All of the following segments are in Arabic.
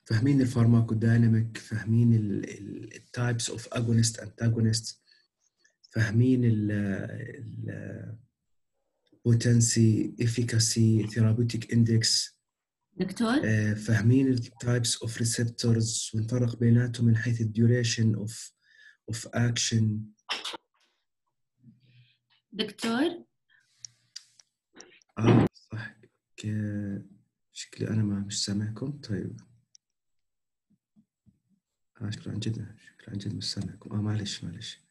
فاهمين الفارماكودايناميك، فاهمين التايبس اوف اجونست انتاجونست، فاهمين البوتنسي افيكاسي ثيرابيوتيك اندكس، دكتور فاهمين التايبس اوف ريسبتورز ونفرق بيناتهم من حيث الديوريشن اوف اكشن. دكتور صح. شكلي انا مش سامعكم. طيب شكرا عن جد مش سامعكم. معلش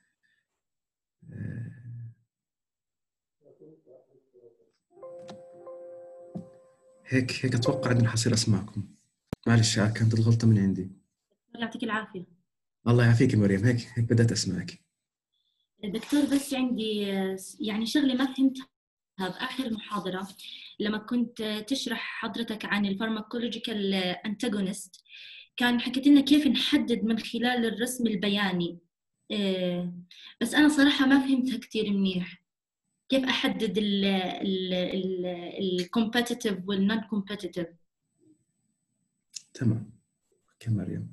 هيك اتوقع اني حصير اسمعكم. معلش كانت الغلطة من عندي. الله يعطيك العافية. الله يعافيك مريم. هيك بدأت اسمعك. دكتور بس عندي يعني شغلة ما فهمتها بآخر محاضرة لما كنت تشرح حضرتك عن الفارماكولوجيكال انتاجونست، كان حكيت لنا كيف نحدد من خلال الرسم البياني، بس أنا صراحة ما فهمتها كتير منيح. كيف أحدد الكومبتيتيف والنون كومبتيتيف؟ تمام. اوكي مريم.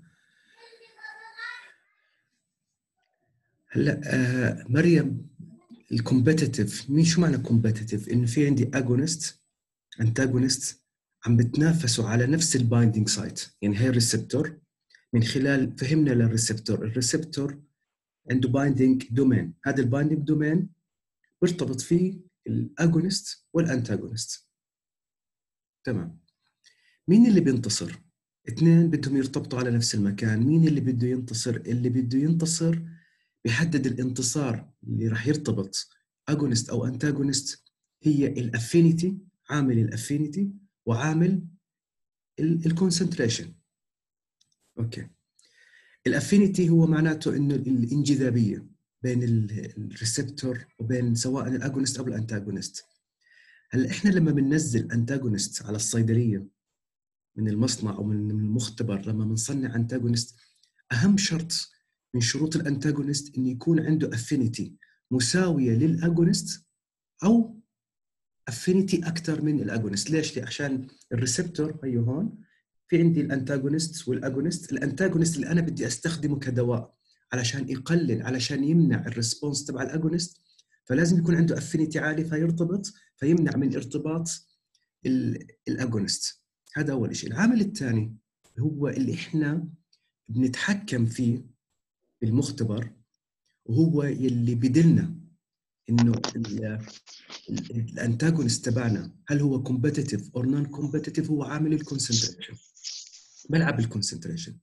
هلا مريم، الكومبتيتيف شو معنى كومبتيتيف؟ انه في عندي اجونست انتاجونست عم بتنافسوا على نفس البايندينج سايت. يعني هي الريسبتور، من خلال فهمنا للريسبتور، الريسبتور عنده بايندينج دومين، هذا البايندينج دومين بيرتبط فيه الاجونست والانتاجونست. تمام. مين اللي بينتصر؟ اثنين بدهم يرتبطوا على نفس المكان. مين اللي بده ينتصر؟ اللي بده ينتصر بيحدد الانتصار اللي راح يرتبط اجونست او انتاجونست هي الافينيتي، عامل الافينيتي وعامل الكونسنتريشن. اوكي. الافينيتي هو معناته انه الانجذابيه بين الريسبتور وبين سواء الاجونست او الانتاجونست. هلا احنا لما بننزل انتاجونست على الصيدليه من المصنع او من المختبر، لما بنصنع انتاجونست، اهم شرط من شروط الانتاجونست انه يكون عنده افينيتي مساويه للاجونست او افينيتي اكثر من الاجونست. ليش؟ عشان الريسبتور هي هون في عندي الانتاجونست والاجونست. الانتاجونست اللي انا بدي استخدمه كدواء علشان يقلل، علشان يمنع الريسبونس تبع الاجونست، فلازم يكون عنده افينيتي عالي فيرتبط، فيمنع من ارتباط الاجونست. هذا اول شيء. العامل الثاني هو اللي احنا بنتحكم فيه بالمختبر، وهو يلي بدلنا انه الانتاجونست تبعنا هل هو كومبتيتيف او نون كومبتيتيف. هو عامل الكونسنتريشن، بلعب بالكونسنتريشن.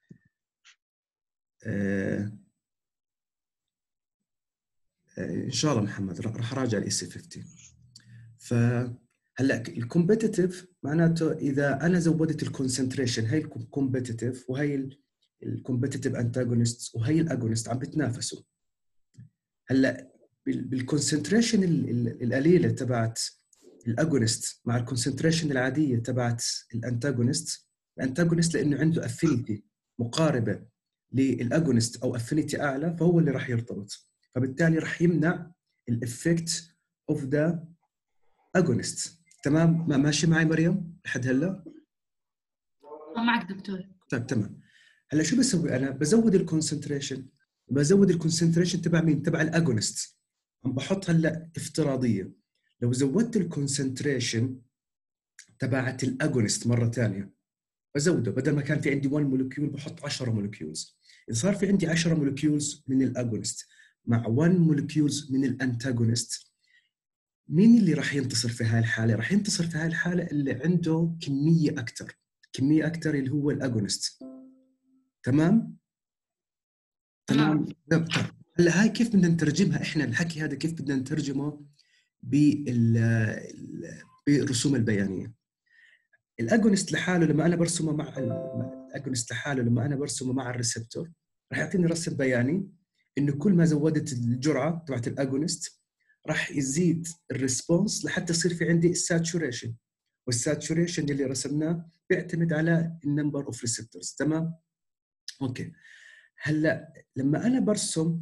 ان شاء الله محمد راح اراجع الاي سي 50. فهلا الكومبتيتيف معناته اذا انا زودت الكونسنتريشن، هي الكومبتيتيف وهي الكومبتيتيف انتاجونست وهي الاجونست عم بتنافسوا. هلا بالكونسنتريشن القليله تبعت الاجونست مع الكونسنتريشن العاديه تبعت الانتاجونست، الانتاجونست لانه عنده افينيتي مقاربه للاجونست او افينيتي اعلى، فهو اللي راح يرتبط، فبالتالي راح يمنع الافكت اوف ذا اجونست. تمام؟ ماشي معي مريم لحد هلا؟ معك دكتور. طيب تمام. هلا شو بسوي انا؟ بزود الكونسنتريشن تبع مين؟ تبع الاجونست. عم بحط هلا افتراضيه، لو زودت الكونسنتريشن تبعت الاجونست مره ثانيه، بزوده، بدل ما كان في عندي 1 مولكيول بحط 10 مولكيولز. اذا صار في عندي 10 مولكيولز من الاجونست مع 1 مولكيولز من الانتاجونست، مين اللي راح ينتصر في هاي الحاله؟ راح ينتصر في هاي الحاله اللي عنده كميه اكثر اللي هو الاجونست. تمام؟ تمام. هلا هاي كيف بدنا نترجمها احنا الحكي هذا؟ كيف بدنا نترجمه بالرسوم البيانيه؟ الاجونست لحاله لما انا برسمه لما انا برسمه مع الريسبتور راح يعطيني رسم بياني انه كل ما زودت الجرعه تبعت الاجونست راح يزيد الريسبونس لحتى يصير في عندي الساتوريشن، والساتوريشن اللي رسمناه بيعتمد على النمبر اوف ريسبتورز. تمام؟ اوكي. هلا لما انا برسم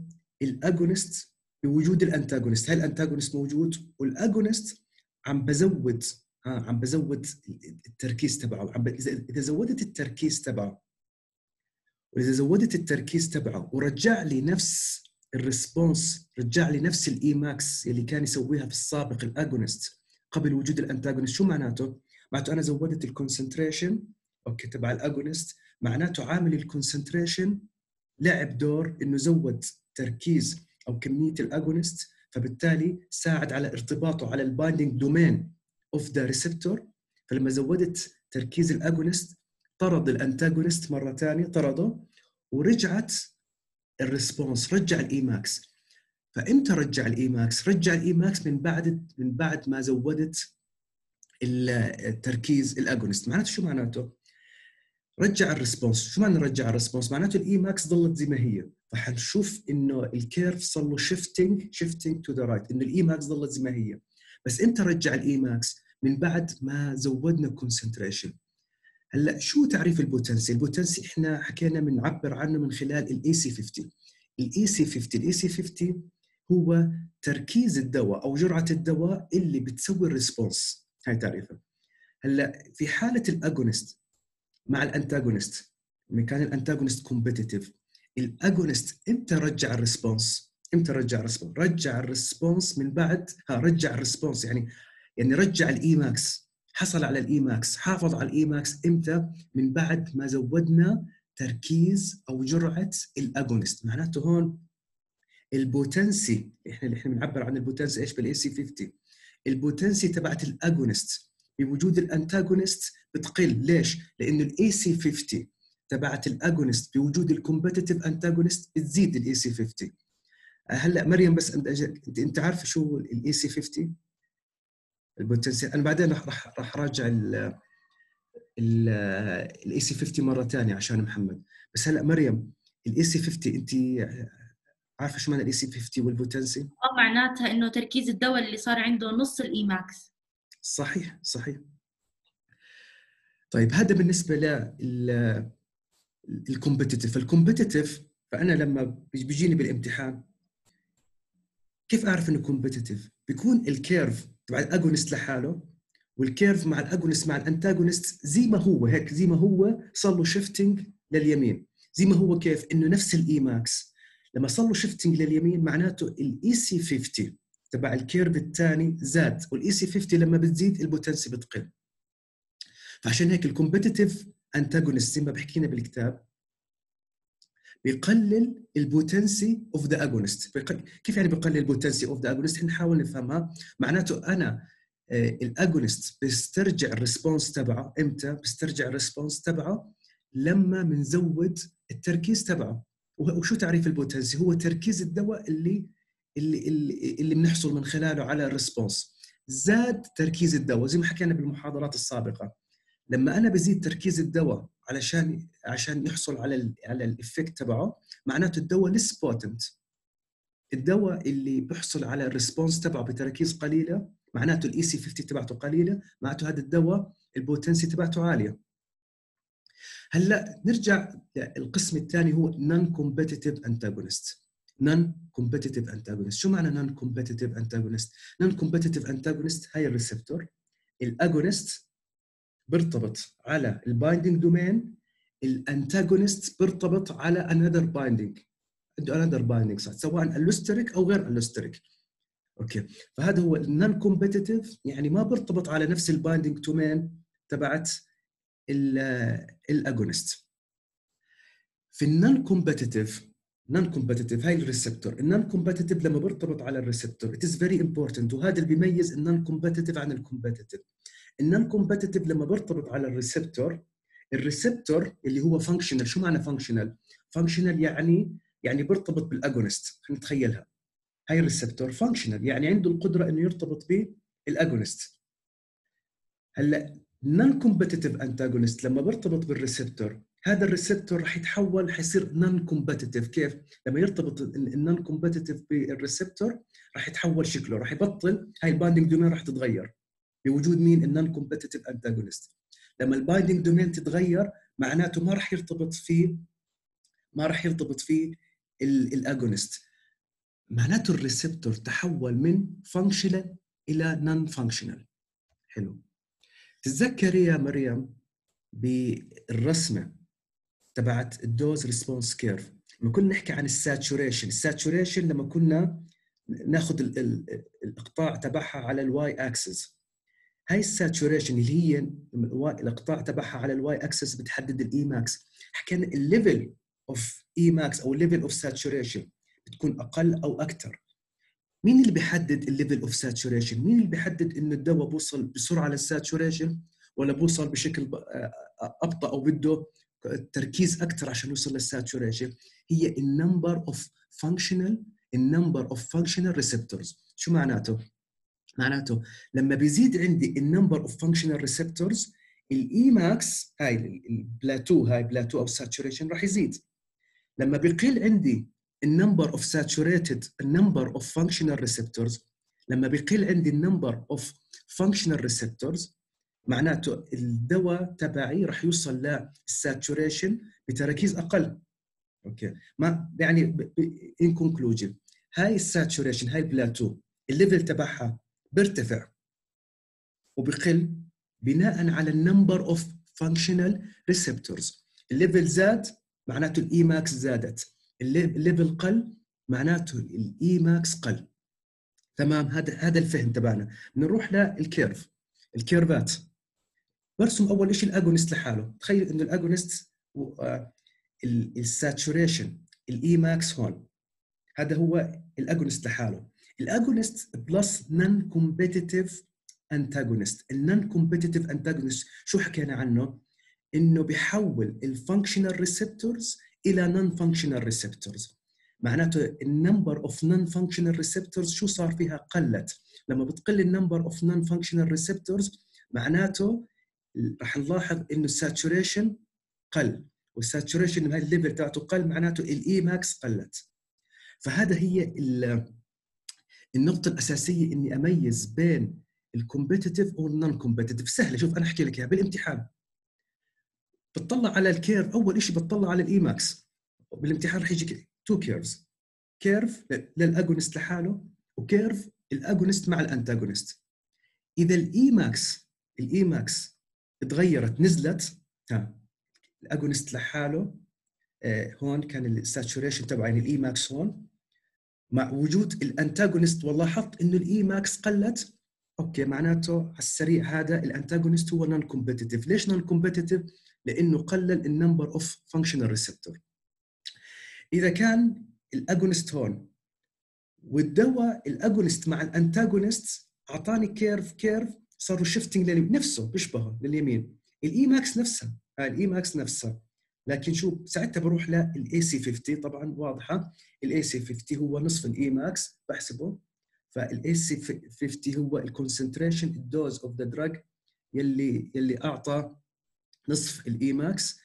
الاجونست بوجود الانتاجونست، هل الانتاجونست موجود والاجونست عم بزود عم بزود التركيز تبعه، اذا زودت التركيز تبعه، واذا زودت التركيز تبعه ورجع لي نفس الريسبونس، رجع لي نفس الاي ماكس اللي كان يسويها في السابق الاجونست قبل وجود الانتاجونست، شو معناته؟ معناته انا زودت الكونسنتريشن اوكي تبع الاجونست، معناته عامل الكونسنتريشن لعب دور انه زود تركيز او كميه الاجونست، فبالتالي ساعد على ارتباطه على البايندينج دومين اوف ذا ريسبتور. فلما زودت تركيز الاجونست طرد الانتاجونست مره ثانيه، طرده ورجعت الريسبونس، رجع الاي ماكس. فامتى رجع الاي ماكس؟ رجع الاي ماكس من بعد ما زودت التركيز الاجونست. معناته شو معناته؟ رجع الريسبونس. شو معنى رجع الريسبونس؟ معناته الاي ماكس ضلت زي ما هي، فحنشوف انه الكيرف صار له شيفتنج تو ذا رايت، انه الاي ماكس ضلت زي ما هي. بس امتى رجع الاي ماكس؟ من بعد ما زودنا كونسنتريشن. هلا شو تعريف البوتنسي؟ البوتنسي احنا حكينا بنعبر عنه من خلال الاي سي 50. الاي سي 50 هو تركيز الدواء او جرعه الدواء اللي بتسوي الريسبونس، هاي تعريفها. هلا في حاله الاجونست مع الانتاجونست، لما كان الانتاجونست كومبيتيتيف، الاجونست امتى رجع الريسبونس؟ امتى رجع الريسبونس؟ رجع الريسبونس من بعد رجع الريسبونس، يعني رجع الاي ماكس، حصل على الاي ماكس، حافظ على الاي ماكس امتى؟ من بعد ما زودنا تركيز او جرعه الاجونست. معناته هون البوتنسي، احنا بنعبر عن البوتنسي ايش بالاي سي 50؟ البوتنسي تبعت الاجونست بوجود الانتاجونست بتقل. ليش؟ لانه الاي سي 50 تبعت الاجونست بوجود الكومبتيتيف انتاجونست بتزيد الاي سي 50. هلا مريم بس انت عارفه شو الاي سي 50 البوتنسي؟ انا بعدين راح راجع الاي سي 50 مره ثانيه عشان محمد. بس هلا مريم الاي سي 50 انت عارفه شو معنى الاي سي 50 والبوتنسي؟ معناتها انه تركيز الدواء اللي صار عنده نص الاي ماكس. صحيح. طيب هذا بالنسبه للكومبتيتيف. الكومبتيتيف فانا لما بيجيني بالامتحان كيف اعرف انه كومبتيتيف؟ بيكون الكيرف تبع الاجونست لحاله والكيرف مع الاجونست مع الانتاجونست زي ما هو، هيك زي ما هو صار له شيفتنج لليمين، زي ما هو. كيف؟ انه نفس الاي ماكس لما صار له شيفتنج لليمين معناته الاي سي 50 تبع الكيرف الثاني زاد، والاي سي 50 لما بتزيد البوتنسي بتقل. فعشان هيك الكومبتيتيف انتاجونست زي ما بحكينا بالكتاب بيقلل البوتنسي اوف ذا اجونست. كيف يعني بيقلل البوتنسي اوف ذا اجونست؟ نحاول نفهمها. معناته انا الاجونست بيسترجع الريسبونس تبعه امتى؟ بيسترجع الريسبونس تبعه لما بنزود التركيز تبعه. وشو تعريف البوتنسي؟ هو تركيز الدواء اللي بنحصل من خلاله على الريسبونس. زاد تركيز الدواء زي ما حكينا بالمحاضرات السابقه، لما انا بزيد تركيز الدواء عشان يحصل على الافكت تبعه، معناته الدواء ليس بوتنت. الدواء اللي بيحصل على الريسبونس تبعه بتركيز قليله معناته الاي سي 50 تبعته قليله، معناته هذا الدواء البوتنسي تبعته عاليه. هلا نرجع القسم الثاني هو نون كومبيتيتيف انتاجونست. نون كومبيتيتيف انتاجونست، شو معنى نون كومبيتيتيف انتاجونست؟ نون كومبيتيتيف انتاجونست هاي الريسبتور، الاجونست بيرتبط على البايندينج دومين، الانتاجونست بيرتبط على انذر بايندينج، عنده انذر بايندينج سايت سواء الوستريك او غير الوستريك. اوكي، فهذا هو النون كومبيتيتيف، يعني ما بيرتبط على نفس البايندينج دومين تبعت الاجونست. في النون كومبيتيتيف هاي الريسبتور، النون كومبيتيتيف لما بيرتبط على الريسبتور it is very important، وهذا اللي بيميز النون كومبيتيتيف عن الكومبيتيتيف. النون كومبيتيتيف لما بيرتبط على الريسبتور اللي هو فانكشنال. شو معنى فانكشنال؟ فانكشنال يعني بيرتبط بالاجونست. خلينا نتخيلها، هاي الريسبتور فانكشنال يعني عنده القدره انه يرتبط بالاجونست. هلا نون كومبيتيتيف انتاجونست لما بيرتبط بالريسبتور، هذا الريسبتور رح يتحول، حيصير نون كومبيتيتيف. كيف؟ لما يرتبط النون كومبيتيتيف بالريسبتور رح يتحول شكله، رح يبطل، هاي البايندينج دومين رح تتغير بوجود مين؟ النون كومبيتيتيف انتاجونست. لما البايندينج دومين تتغير معناته ما راح يرتبط فيه الاجونست، معناته الريسبتور تحول من فانكشنال الى نون فانكشنال. حلو. تتذكري يا مريم بالرسمه تبعت الدوز ريسبونس كيرف لما كنا نحكي عن الساتوريشن لما كنا ناخذ الاقطاع تبعها على الواي اكسس. هاي الساتوريشن اللي هي الاقطاع تبعها على الواي اكسس بتحدد الاي ماكس. حكينا الليفل اوف اي ماكس او الليفل اوف ساتوريشن بتكون اقل او اكثر. مين اللي بيحدد الليفل اوف ساتوريشن؟ مين اللي بيحدد انه الدواء بوصل بسرعه للساتوريشن ولا بوصل بشكل ابطا او بده تركيز اكثر عشان يوصل للساتوريشن؟ هي النمبر اوف فانكشنال ريسبتورز. شو معناته؟ معناته لما بيزيد عندي النمبر اوف فانكشنال ريسبتورز الاي ماكس هاي بلاتو او ساتوريشن راح يزيد. لما بيقل عندي النمبر اوف ساتوريتد النمبر اوف فانكشنال ريسبتورز، لما بيقل عندي النمبر اوف فانكشنال ريسبتورز معناته الدواء تبعي راح يوصل للساتوريشن بتركيز اقل. اوكي، ما يعني ان كونكلوجن هاي الساتوريشن هاي البلاتو الليفل تبعها بيرتفع وبقل بناء على النمبر اوف فانكشنال ريسبتورز. الليفل زاد معناته الاي ماكس زادت، الليفل قل معناته الاي ماكس قل. تمام، هذا الفهم تبعنا. نروح الكيرفات. برسم اول شيء الاجونست لحاله. تخيل انه الاجونست الساتوريشن الاي ماكس هون، هذا هو الاجونست لحاله. الاجونست بلس نون كومبيتيتيف انتاجونست. النون كومبيتيتيف انتاجونست شو حكينا عنه؟ انه بيحول الفانكشنال ريسبتورز الى نون فانكشنال ريسبتورز. معناته النمبر اوف نون فانكشنال ريسبتورز شو صار فيها؟ قلت. لما بتقل النمبر اوف نون فانكشنال ريسبتورز معناته راح نلاحظ انه الساتوريشن قل، والساتوريشن هاي الليفل تاعته قل معناته الاي ماكس قلت. فهذا هي النقطة الأساسية إني أميز بين الكومبيتيتيف والنون كومبيتيتيف. سهلة، شوف أنا أحكي لك إياها بالامتحان. بتطلع على الكيرف، أول شيء بتطلع على الإي ماكس. بالامتحان رح يجيك تو كيرفز، كيرف للأجونست لحاله وكيرف الأجونست مع الأنتاجونست. إذا الإي ماكس تغيرت نزلت، الأجونست لحاله هون كان الساتوريشن تبع يعني الإي ماكس هون مع وجود الانتاجونست ولاحظت انه الاي ماكس قلت، اوكي معناته على السريع هذا الانتاجونست هو نون كومبيتيتيف. ليش نون كومبيتيتيف؟ لانه قلل النمبر اوف فانكشنال ريسبتور. اذا كان الاجونست هون والدواء الاجونست مع الانتاجونست اعطاني كيرف صاروا شيفتنج نفسه بيشبهه لليمين، الاي ماكس نفسها، الاي ماكس نفسها. لكن شو ساعتها بروح للاي سي 50. طبعا واضحه الاي سي 50 هو نصف الاي ماكس بحسبه. فالاي سي 50 هو الكونسنتريشن الدوز اوف ذا دراج يلي اعطى نصف الاي ماكس.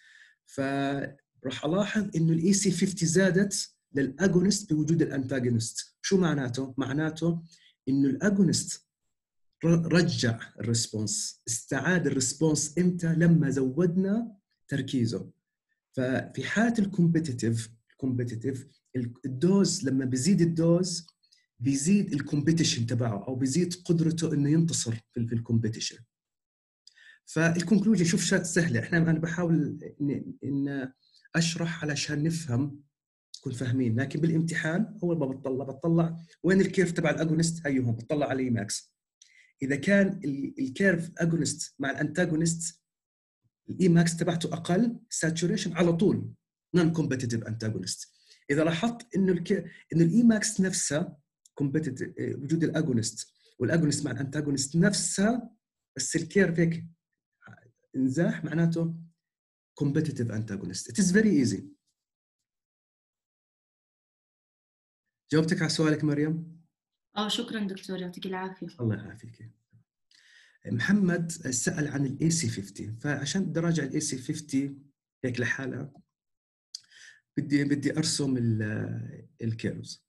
فراح الاحظ انه الاي سي 50 زادت للاجونست بوجود الانتاجونست. شو معناته؟ معناته انه الاجونست رجع الريسبونس، استعاد الريسبونس امتى؟ لما زودنا تركيزه. ففي حاله الكومبيتيتيف الدوز لما بيزيد الدوز بيزيد الكومبيتيشن تبعه او بيزيد قدرته انه ينتصر في الكومبيتيشن. فالكونكلوجن شوف شات سهله، انا بحاول ان اشرح علشان نفهم نكون فاهمين. لكن بالامتحان اول ما بتطلع وين الكيرف تبع الاجونست، هي هون بتطلع على اي ماكس. اذا كان الكيرف اجونست مع الانتاجونست الاي ماكس تبعته اقل ساتوريشن على طول نون كومبيتيتيف انتاجونست. اذا لاحظت انه انه الاي ماكس نفسها كومبيتيتيف وجود الاجونست والاجونست مع الانتاجونست نفسها بس الكيرف هيك انزاح معناته competitive antagonist. It is very easy. جاوبتك على سؤالك مريم؟ شكرا دكتور، يعطيك العافية. الله يعافيك. محمد سأل عن الاي سي 50، فعشان بدي اراجع الاي سي 50 هيك لحالها بدي ارسم الكيرفز.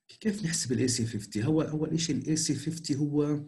كيف نحسب الاي سي 50؟ هو اول شيء الاي سي 50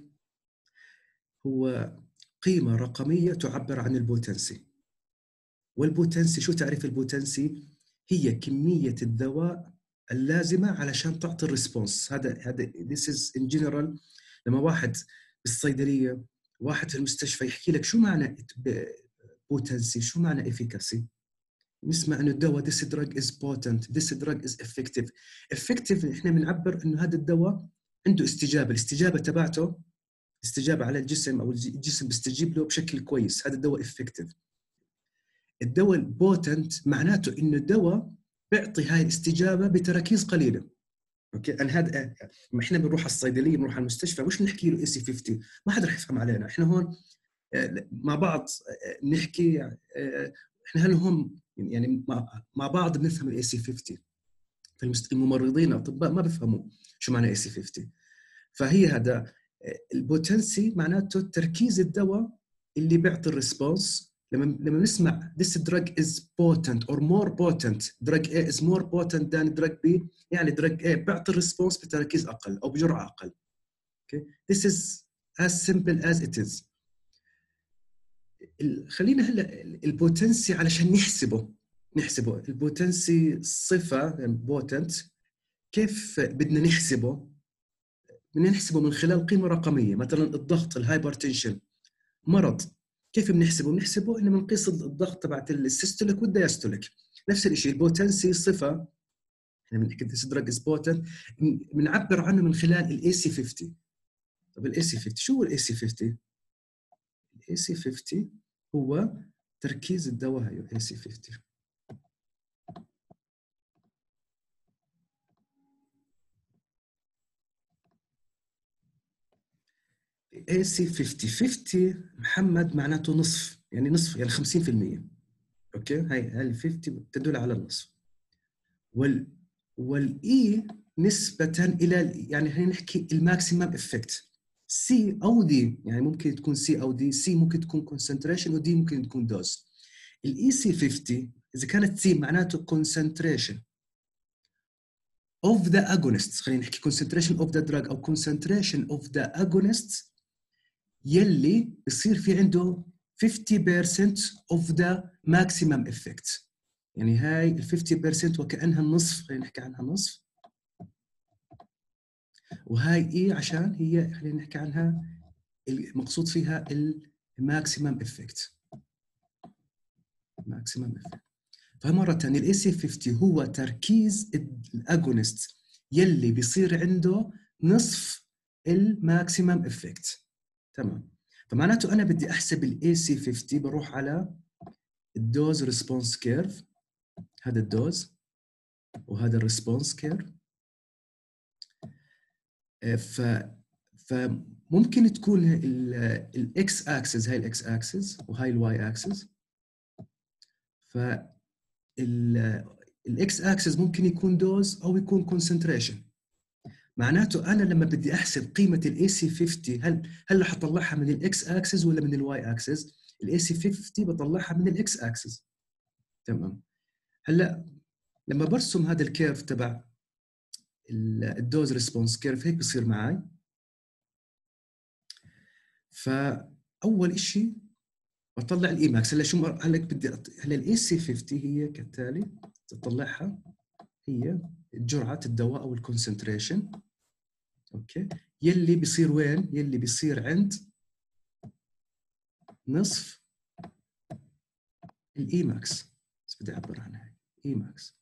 هو قيمه رقميه تعبر عن البوتنسي. والبوتنسي، شو تعريف البوتنسي؟ هي كميه الدواء اللازمه علشان تعطي الريسبونس. هذا this is in general. لما واحد بالصيدليه، واحد في المستشفى يحكي لك شو معنى بوتنسي، شو معنى افيكاسي، نسمع انه الدواء this drug is potent, this drug is effective. effective احنا بنعبر انه هذا الدواء عنده استجابه، الاستجابه تبعته استجابه على الجسم، او الجسم بيستجيب له بشكل كويس، هذا الدواء effective. الدواء البوتنت معناته انه الدواء بيعطي هاي الاستجابه بتراكيز قليله. اوكي، انا هذا ما احنا بنروح على الصيدليه، بنروح على المستشفى، مش نحكي له اي سي 50، ما حدا رح يفهم علينا. احنا هون مع بعض نحكي، احنا هل هم يعني مع بعض بنفهم الاي سي 50. الممرضين الاطباء ما بيفهموا شو معنى اي سي 50. فهي هذا البوتنسي معناته تركيز الدواء اللي بيعطي الريسبونس. لما نسمع this drug is potent or more potent, drug A is more potent than drug B، يعني drug A بيعطي الريسبونس بتركيز اقل او بجرعه اقل. okay. This is as simple as it is. خلينا هلا البوتنسي علشان نحسبه البوتنسي صفه بوتنت، كيف بدنا نحسبه؟ بدنا نحسبه من خلال قيمه رقميه. مثلا الضغط، الهايبرتنشن، مرض، كيف بنحسبه؟ بنحسبه انه بنقيس الضغط تبعت السيستوليك والدياستوليك. نفس الشيء البوتنسي صفه، احنا بنحكي this drug is potent، بنعبر عنه من خلال الاي سي 50. طب الاي سي 50 شو هو الاي سي 50؟ الاي سي 50 هو تركيز الدواء. هي الاي سي 50. اي سي 50 محمد معناته نصف، يعني نصف يعني 50%. اوكي، هاي ال 50 تدل على النصف. والاي نسبة الى يعني خلينا نحكي الماكسيمم افكت. سي او دي، يعني ممكن تكون سي او دي، سي ممكن تكون كونسنتريشن ودي ممكن تكون دوز. الاي سي 50 اذا كانت سي معناته كونسنتريشن of the agonist، خلينا نحكي concentration of the drug او concentration of the agonist يلي بصير في عنده 50% of the maximum effect. يعني هاي ال 50% وكأنها النصف، خلينا نحكي عنها نصف. وهاي اي عشان هي خلينا نحكي عنها المقصود فيها الماكسيمم افكت. ماكسيمم افكت. فمرة ثانية الاي سي 50 هو تركيز الاجونست يلي بيصير عنده نصف الماكسيمم افكت. تمام. فمعناته انا بدي احسب الاي سي 50، بروح على الدوز ريسبونس كيرف، هذا الدوز وهذا الريسبونس كيرف. فممكن تكون الاكس اكسس، هاي الاكس اكسس وهاي الواي اكسس. الاكس اكسس ممكن يكون دوز او يكون كونسنتريشن. معناته انا لما بدي احسب قيمه الاي سي 50، هل رح اطلعها من الاكس اكسس ولا من الواي اكسس؟ الاي سي 50 بطلعها من الاكس اكسس. تمام. هلا لما برسم هذا الكيرف تبع الدوز ريسبونس كيرف هيك بصير معي. فاول شيء بطلع الاي ماكس. هلا شو هلا بدي هلا الاي سي 50 هي كالتالي، تطلعها هي جرعه الدواء او الكونسنتريشن. اوكي، يلي بيصير وين؟ يلي بيصير عند نصف الاي ماكس. بس بدي اعبر عنها اي ماكس.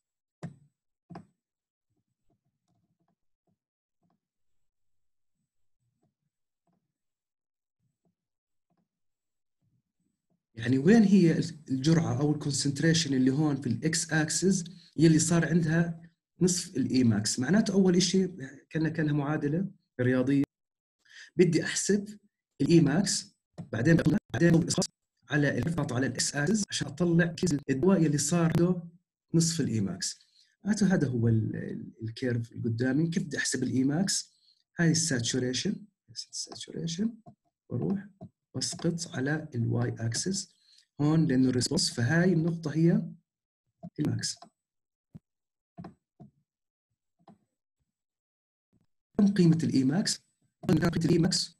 يعني وين هي الجرعه او الكونسنتريشن اللي هون في الاكس اكسس يلي صار عندها نصف الاي ماكس؟ معناته اول شيء كانها معادله رياضيه، بدي احسب الاي ماكس، بعدين على الضغط على الاكس اكسس عشان اطلع كيس الدواء اللي صار له نصف الاي ماكس. معناته هذا هو الكيرف اللي قدامي. كيف بدي احسب الاي ماكس؟ هاي الساتوريشن، بروح بسقط على الواي اكسس هون لانه الريسبونس، فهاي النقطه هي الماكس. قيمه الاي ماكس؟ كانت قيمه الاي ماكس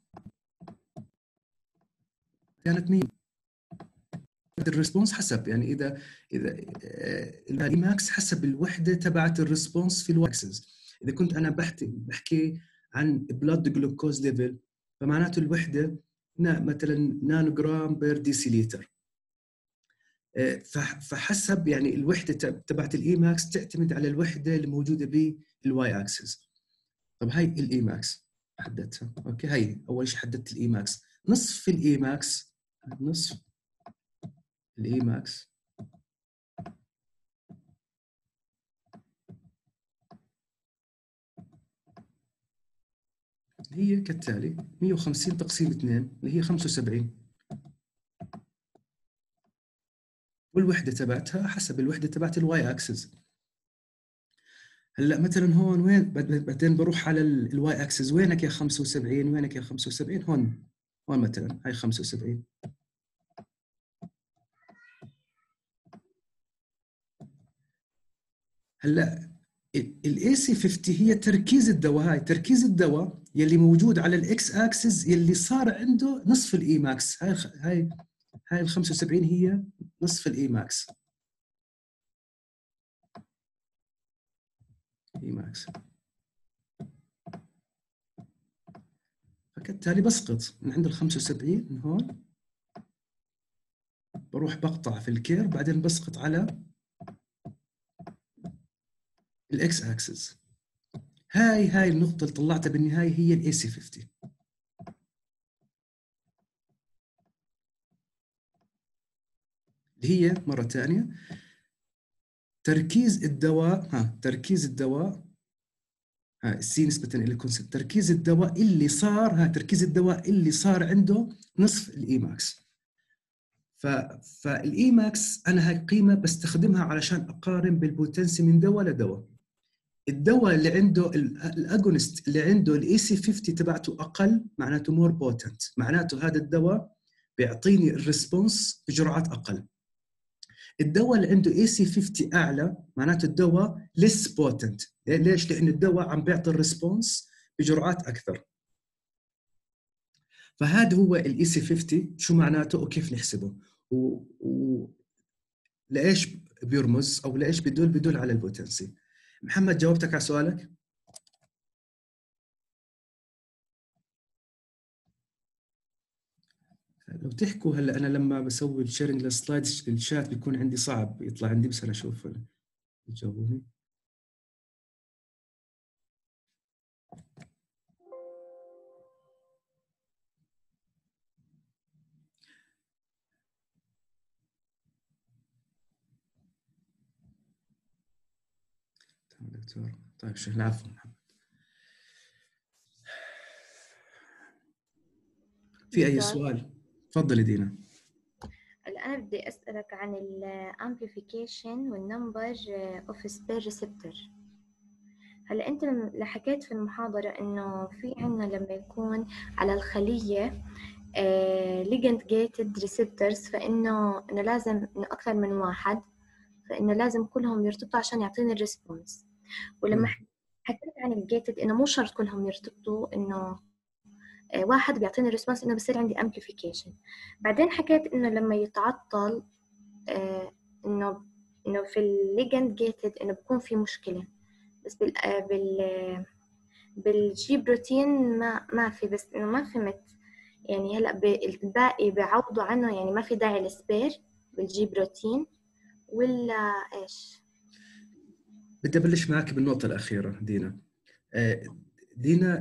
كانت 100. الريسبونس حسب، يعني اذا الاي ماكس حسب الوحده تبعت الريسبونس في الواكسز. اذا كنت انا بحكي عن بلاد جلوكوز ليفل، فمعناته الوحده مثلا نانو جرام بير ديسيليتر. فحسب يعني الوحده تبعت الاي ماكس تعتمد على الوحده الموجوده بالواي اكسس. طب هاي الاي ماكس حددتها، اوكي. هاي اول شيء حددت الاي ماكس، نصف الاي ماكس، نصف الاي ماكس هي كالتالي: 150 تقسيم 2 اللي هي 75، والوحده تبعتها حسب الوحده تبعت الواي اكسس. هلا مثلا هون وين بعدين بروح على الواي اكسس، وينك يا 75؟ وينك يا 75؟ هون مثلا هاي 75. هلا الاي سي 50 هي تركيز الدواء، هاي تركيز الدواء يلي موجود على الاكس اكسس يلي صار عنده نصف الاي ماكس. هاي ال 75 هي نصف الاي ماكس. اي ماكس. فكالتالي بسقط من عند ال 75 من هون، بروح بقطع في الكير، بعدين بسقط على الاكس اكسس. هاي النقطة اللي طلعتها بالنهاية هي الاي سي 50. اللي هي مرة ثانية تركيز الدواء، تركيز الدواء، السي نسبة إلى الكونسبت، تركيز الدواء اللي صار، تركيز الدواء اللي صار عنده نصف الاي ماكس. فالاي ماكس انا هاي قيمة بستخدمها علشان اقارن بالبوتنسي من دواء لدواء. الدواء اللي عنده الاجونست اللي عنده الاي سي 50 تبعته اقل معناته مور بوتنت، معناته هذا الدواء بيعطيني الريسبونس بجرعات اقل. الدواء اللي عنده اي سي 50 اعلى معناته الدواء ليس بوتنت. ليش؟ لانه الدواء عم بيعطي الريسبونس بجرعات اكثر. فهذا هو الاي سي 50 شو معناته وكيف نحسبه لايش بيرمز او لايش بدل على البوتنسي. محمد جاوبتك على سؤالك؟ لو تحكوا هلا انا لما بسوي الشيرنج للسلايد الشات بيكون عندي صعب يطلع عندي، بس انا اشوف تجاوبوني. دكتور طيب شو العفو محمد. في اي سؤال؟ تفضلي دينا. هلا أنا بدي أسألك عن ال amplification والنمبر of spare receptor. هلا أنت حكيت في المحاضرة إنه في عنا لما يكون على الخلية ligand gated receptors، فإنه لازم إنه أكثر من واحد، فإنه لازم كلهم يرتبطوا عشان يعطيني الريسبونس. ولما حكيت عن الجيتد إنه مو شرط كلهم يرتبطوا، إنه واحد بيعطيني الريسبونس إنه بصير عندي amplification. بعدين حكيت إنه لما يتعطل إنه في الليجند جيتد إنه بكون في مشكلة، بس بالجي بروتين ما في. بس إنه ما فهمت يعني هلا الباقي بيعوضوا عنه، يعني ما في داعي للسبير بالجي بروتين ولا إيش؟ بدي أبلش معك بالنقطة الأخيرة دينا. دينا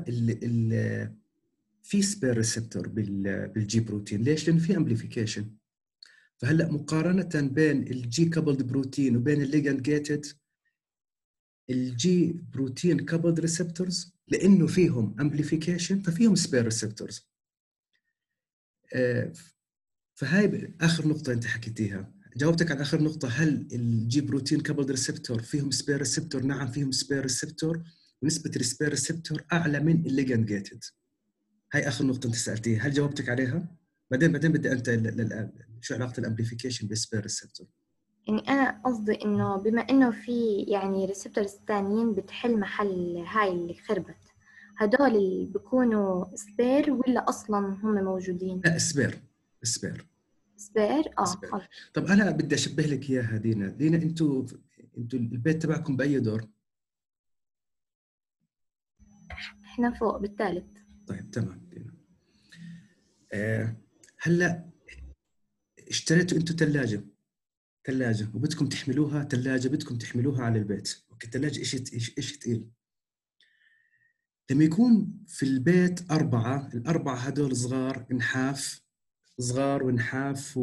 في سبير ريسبتور بالجي بروتين. ليش؟ لأنه في امبليفيكيشن. فهلا مقارنة بين الجي كابلد بروتين وبين الليجند جيتد، الجي بروتين كابلد ريسبتورز لأنه فيهم امبليفيكيشن ففيهم سبير ريسبتورز. فهاي آخر نقطة أنت حكيتيها. جاوبتك على آخر نقطة، هل الجي بروتين كابلد ريسبتور فيهم سبير ريسبتور؟ نعم فيهم سبير ريسبتور، ونسبة السبير ريسبتور أعلى من الليجند جيتد. هاي آخر نقطة أنت سألتيها، هل جاوبتك عليها؟ بعدين بدي أنت شو علاقة الامبليفيكيشن بالسبير ريسبتور؟ يعني أنا قصدي إنه بما إنه في يعني ريسبتورز تانيين بتحل محل هاي اللي خربت، هدول اللي بيكونوا سبير ولا أصلا هم موجودين؟ لا، سبير. سبير. سبير سبير. خلص. طب انا بدي اشبه لك اياها دينا. انتوا البيت تبعكم باي دور؟ احنا فوق بالثالث. طيب تمام دينا. هلا اشتريتوا انتوا ثلاجه وبدكم تحملوها، بدكم تحملوها على البيت. اوكي، الثلاجه شيء ثقيل. لما يكون في البيت الأربعة هدول صغار ونحاف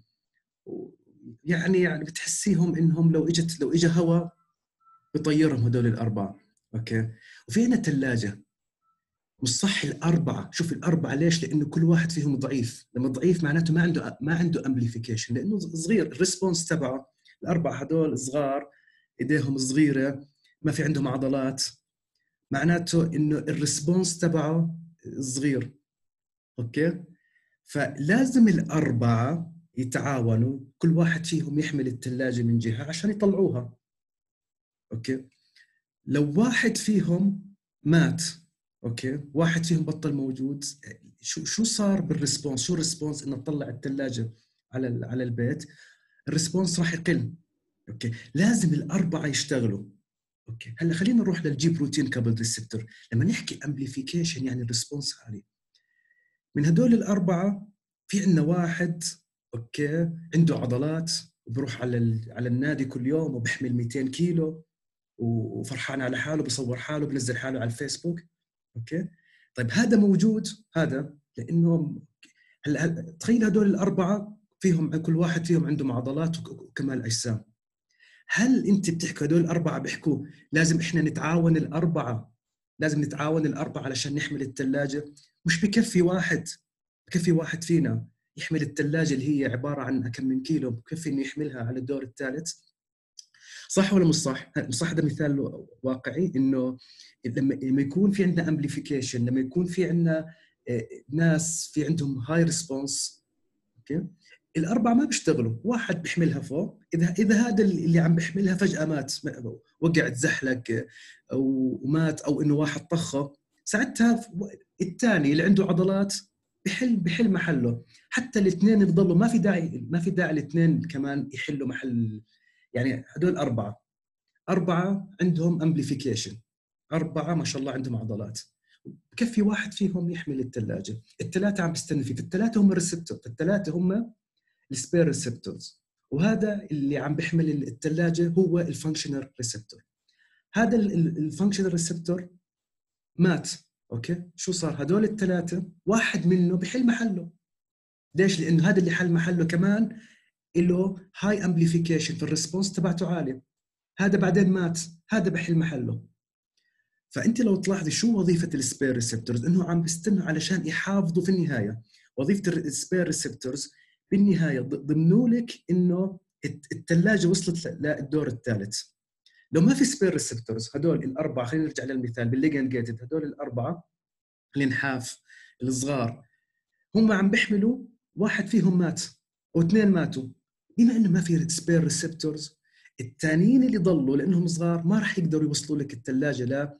يعني بتحسيهم إنهم لو إجا هواء بطيرهم هدول الأربعة. أوكي، وفي عندنا ثلاجة. مش صح الأربعة. شوف الأربعة ليش؟ لأنه كل واحد فيهم ضعيف. لما ضعيف معناته ما عنده أمبليفيكيشن، لأنه صغير. الريسبونس تبعه الأربعة هدول صغار، إيديهم صغيرة، ما في عندهم عضلات، معناته انه الريسبونس تبعه صغير. اوكي، فلازم الاربعه يتعاونوا، كل واحد فيهم يحمل الثلاجه من جهه عشان يطلعوها. اوكي، لو واحد فيهم مات، اوكي، واحد فيهم بطل موجود، شو صار بالريسبونس؟ شو الريسبونس انه تطلع الثلاجه على البيت؟ الريسبونس راح يقل. اوكي، لازم الاربعه يشتغلوا. اوكي، هلا خلينا نروح للجي بروتين كابل ريسبتور. لما نحكي امبليفيكيشن يعني الريسبونس عالي. من هدول الاربعه في عندنا واحد، اوكي، عنده عضلات وبروح على النادي كل يوم وبحمل 200 كيلو وفرحان على حاله، بصور حاله، بنزل حاله على الفيسبوك. اوكي، طيب هذا موجود، هذا لانه هلا تخيل هدول الاربعه فيهم كل واحد فيهم عنده عضلات وكمال اجسام. هل انت بتحكي هدول الاربعه بيحكوا لازم احنا نتعاون الاربعه، لازم نتعاون الاربعه علشان نحمل الثلاجه؟ مش بكفي واحد فينا يحمل الثلاجه اللي هي عباره عن كم من كيلو، بكفي انه يحملها على الدور الثالث. صح ولا مش صح؟ صح، ده مثال واقعي. انه لما يكون في عندنا امبليفيكيشن، لما يكون في عندنا ناس في عندهم هاي ريسبونس، اوكي، الاربعه ما بيشتغلوا، واحد بيحملها فوق. اذا هذا اللي عم بيحملها فجاه مات، وقع تزحلق ومات، او انه واحد طخه، ساعتها الثاني اللي عنده عضلات بحل محله. حتى الاثنين بضلوا، ما في داعي الاثنين كمان يحلوا محل. يعني هدول اربعه عندهم امبليفيكيشن، اربعه ما شاء الله عندهم عضلات، بكفي واحد فيهم يحمل الثلاجه. الثلاثه عم بيستنوا فيه، الثلاثه هم الريسبتور، الثلاثه هم السبير ريسبتورز، وهذا اللي عم بيحمل الثلاجه هو الفانكشنال ريسبتور. هذا الفانكشنال ريسبتور مات. اوكي، شو صار؟ هدول الثلاثه واحد منه بحل محله. ليش؟ لانه هذا اللي حل محله كمان له هاي امبليفيكيشن، في الريسبونس تبعته عالي. هذا بعدين مات، هذا بحل محله. فانت لو تلاحظي شو وظيفه السبير ريسبتورز، انه عم بيستنوا علشان يحافظوا في النهايه. وظيفه السبير ريسبتورز بالنهايه ضمنوا لك انه الثلاجه وصلت للدور الثالث. لو ما في سبير ريسبتورز، هدول الاربعه، خلينا نرجع للمثال بالليجند جيتد، هدول الاربعه الانحاف الصغار هم عم بيحملوا، واحد فيهم مات واثنين ماتوا. بما انه ما في سبير ريسبتورز، الثانيين اللي ضلوا لانهم صغار ما راح يقدروا يوصلوا لك الثلاجه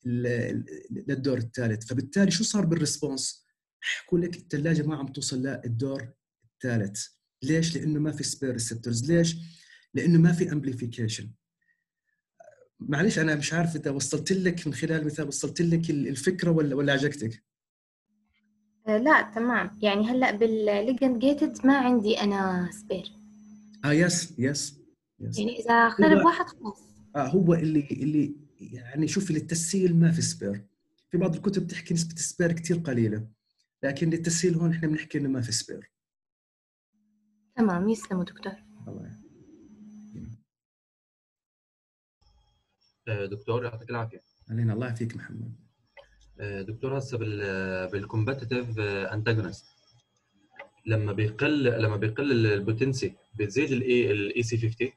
للدور الثالث. فبالتالي شو صار بالريسبونس؟ حكوا لك الثلاجه ما عم توصل للدور الثالث. ليش؟ لانه ما في سبير ريسبتورز. ليش؟ لانه ما في امبليفيكيشن. معلش انا مش عارف اذا وصلت لك من خلال المثال، وصلت لك الفكره ولا عجقتك؟ لا تمام. يعني هلا بالليجند جيتد ما عندي انا سبير. يس. يعني اذا خرب واحد خلاص. هو اللي يعني شوفي للتسهيل ما في سبير. في بعض الكتب تحكي نسبه السبير كثير قليله، لكن للتسهيل هون احنا بنحكي انه ما في سبير. تمام، يسلموا دكتور. الله دكتور يعطيك العافيه. علينا. الله يعافيك محمد. دكتور هسه بالكومبتيتيف انتاجونست لما بيقل البوتنسي بتزيد الاي سي 50.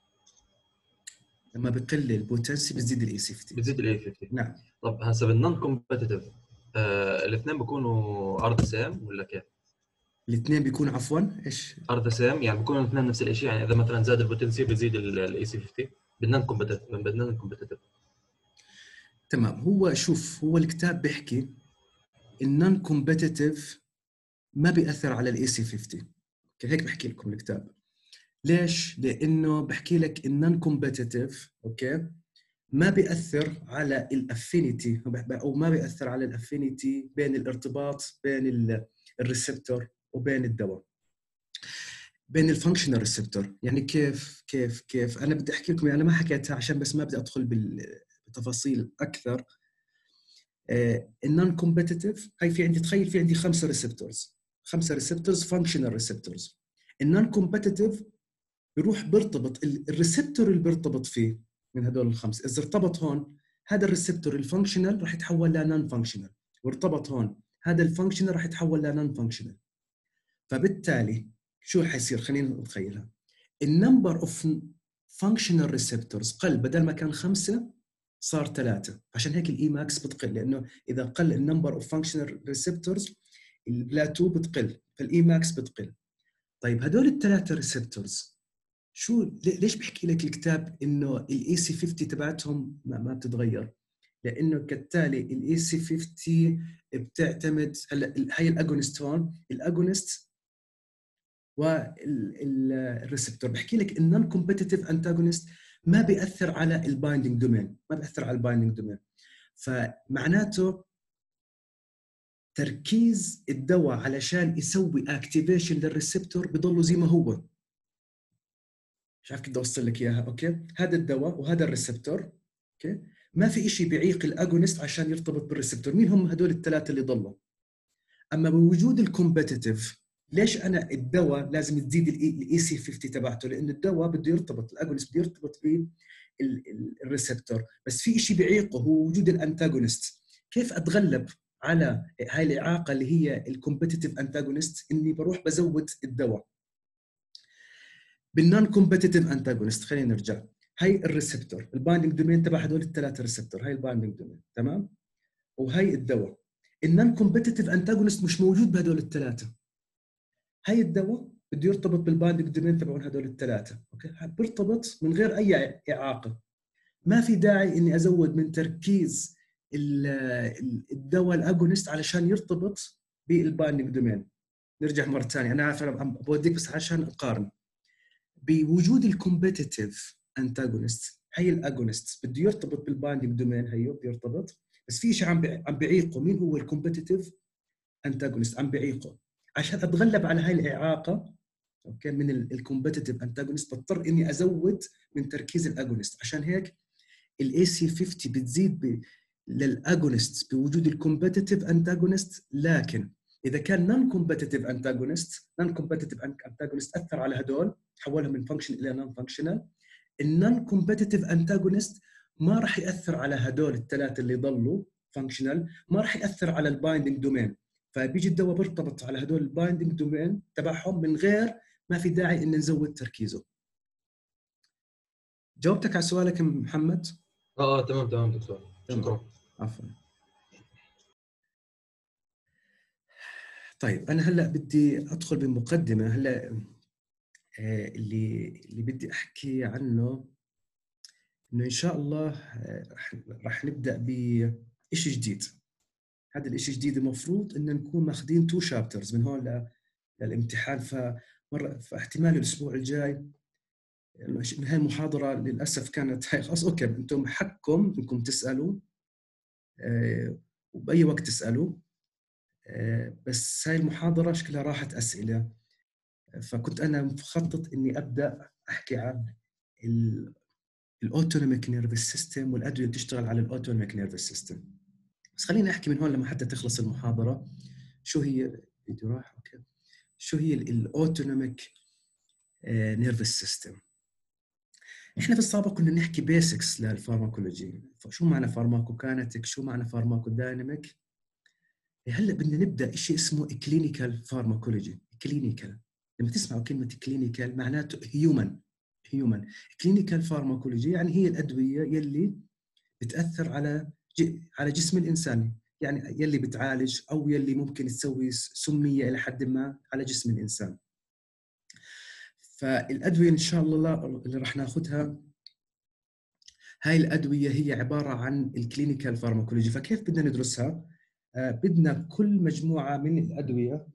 لما بقل البوتنسي بتزيد الاي سي 50. بتزيد الاي 50. نعم. طب هسه بالنون كومبتيتيف الاثنين بيكونوا ارض سام ولا كيف؟ الاثنين بيكونوا عفوا ايش؟ ارض سام، يعني بيكونوا الاثنين نفس الشيء. يعني اذا مثلا زاد البوتنسي بيزيد الاي سي 50 بالنون كومبتيتيف. تمام. هو شوف، هو الكتاب بيحكي النون كومبتيتيف ما بيأثر على الاي سي 50. هيك بحكي لكم الكتاب. ليش؟ لانه بحكي لك النون كومبتيتيف اوكي ما بيأثر على الافينيتي، او ما بيأثر على الافينيتي بين الارتباط بين الريسبتور وبين الدواء، بين الفانكشنال ريسبتور. يعني كيف انا بدي احكي لكم، انا ما حكيتها عشان بس ما بدي ادخل بالتفاصيل اكثر. النون كومبتيتيف هي في عندي، تخيل في عندي 5 ريسبتورز فانكشنال ريسبتورز. النون كومبتيتيف بيروح بيرتبط الريسبتور اللي بيرتبط فيه من هدول الخمس، اذا ارتبط هون هذا الريسبتور الفانكشنال راح يتحول لنون فانكشنال، وارتبط هون هذا الفانكشنال راح يتحول لنون فانكشنال. فبالتالي شو حيصير؟ خلينا نتخيلها. النمبر اوف فانكشنال ريسبتورز قل، بدل ما كان 5 صار 3. عشان هيك الاي ماكس بتقل، لانه اذا قل النمبر اوف فانكشنال ريسبتورز البلاتو بتقل، فالاي ماكس بتقل. طيب هدول الثلاثه ريسبتورز شو ليش بحكي لك الكتاب انه الاي سي 50 تبعتهم ما بتتغير؟ لانه كالتالي الاي سي 50 بتعتمد، هلا هي الاجونست هون، الاجونست والريسبتور. بحكي لك النون كومبتيتيف انتاجونست ما بياثر على البايندينج دومين، ما بياثر على البايندينج دومين. فمعناته تركيز الدواء علشان يسوي اكتيفيشن للريسبتور بضله زي ما هو. مش عارف كيف اوصل لك اياها. اوكي، هذا الدواء وهذا الريسبتور، اوكي، ما في شيء بيعيق الاجونست عشان يرتبط بالريسبتور. مين هم هدول الثلاثه اللي ضلوا؟ اما بوجود الكومبتيتيف، ليش انا الدواء لازم تزيد الاي سي 50 تبعته؟ لان الدواء بده يرتبط، الاجونست بده يرتبط بالريسبتور، بس في شيء بيعيقه هو وجود الانتاجونست. كيف اتغلب على هاي الاعاقه اللي هي الكومبتيتيف انتاجونست؟ اني بروح بزود الدواء بالنون كومبتيتيف انتاجونست. خلينا نرجع. هاي الريسبتور، البايندينج دومين تبع هدول الثلاثه ريسبتور، هاي البايندينج دومين تمام، وهي الدواء. النون كومبتيتيف انتاجونست مش موجود بهدول الثلاثه. هاي الدواء بده يرتبط بالبايندينج دومين تبعون هدول الثلاثه، اوكي، بيرتبط من غير اي اعاقه. ما في داعي اني ازود من تركيز الدواء الاجونست علشان يرتبط بالبايندينج دومين. نرجع مره ثانيه، انا عارف انا بوديك بس عشان اقارن. بوجود الكومبتيتيف انتاجونست، هي الاجونست بده يرتبط بالبايندينج دومين، هيو بده يرتبط، بس في شيء عم بيعيقه. مين هو الكومبتيتيف انتاجونست؟ عم بيعيقه. عشان اتغلب على هاي الاعاقه اوكي من الكومبتيتيف انتاجونست بضطر اني ازود من تركيز الاجونست. عشان هيك الاي سي 50 بتزيد للاجونست بوجود الكومبتيتيف انتاجونست. لكن اذا كان نون كومبتيتيف انتاجونست اثر على هدول، حولهم من فانكشن الى نون فانكشنال. النون كومبتيتيف انتاجونست ما راح ياثر على هدول الثلاثه اللي ضلوا فانكشنال، ما راح ياثر على البايندينج دومين. فبيجي الدواء بيرتبط على هدول البايندينج دومين تبعهم من غير ما في داعي ان نزود تركيزه. جاوبتك على سؤالك محمد؟ تمام دكتور، شكرا. عفوا. طيب انا هلا بدي ادخل بمقدمه هلا اللي بدي احكي عنه، انه ان شاء الله راح نبدا بشيء جديد. هذا الشيء الجديد المفروض ان نكون ماخذين 2 شابترز من هون للامتحان. فاحتمال الاسبوع الجاي من هاي المحاضره للاسف كانت هاي خلاص. اوكي، انتم حقكم انكم تسالوا وباي وقت تسالوا، بس هاي المحاضره شكلها راحت اسئله. فكنت انا مخطط اني ابدا احكي عن الاوتونوميك نيرفس سيستم والادويه اللي بتشتغل على الاوتونوميك نيرفس سيستم. بس خليني احكي من هون لما حتى تخلص المحاضره شو هي الفيديو راح. اوكي، شو هي الاوتونوميك نيرفس سيستم. احنا في السابق كنا نحكي بيسكس للفارماكولوجي، شو معنى فارماكوكاينيتيك، شو معنى فارماكودايناميك. هلا بدنا نبدا شيء اسمه كلينيكال فارماكولوجي. كلينيكال، لما تسمعوا كلمه كلينيكال معناته هيومن. كلينيكال فارماكولوجي يعني هي الادويه يلي بتاثر على جسم الانسان، يعني يلي بتعالج او يلي ممكن تسوي سميه الى حد ما على جسم الانسان. فالادويه ان شاء الله اللي راح ناخذها هاي الادويه هي عباره عن الكلينيكال فارماكولوجي. فكيف بدنا ندرسها؟ بدنا كل مجموعه من الادويه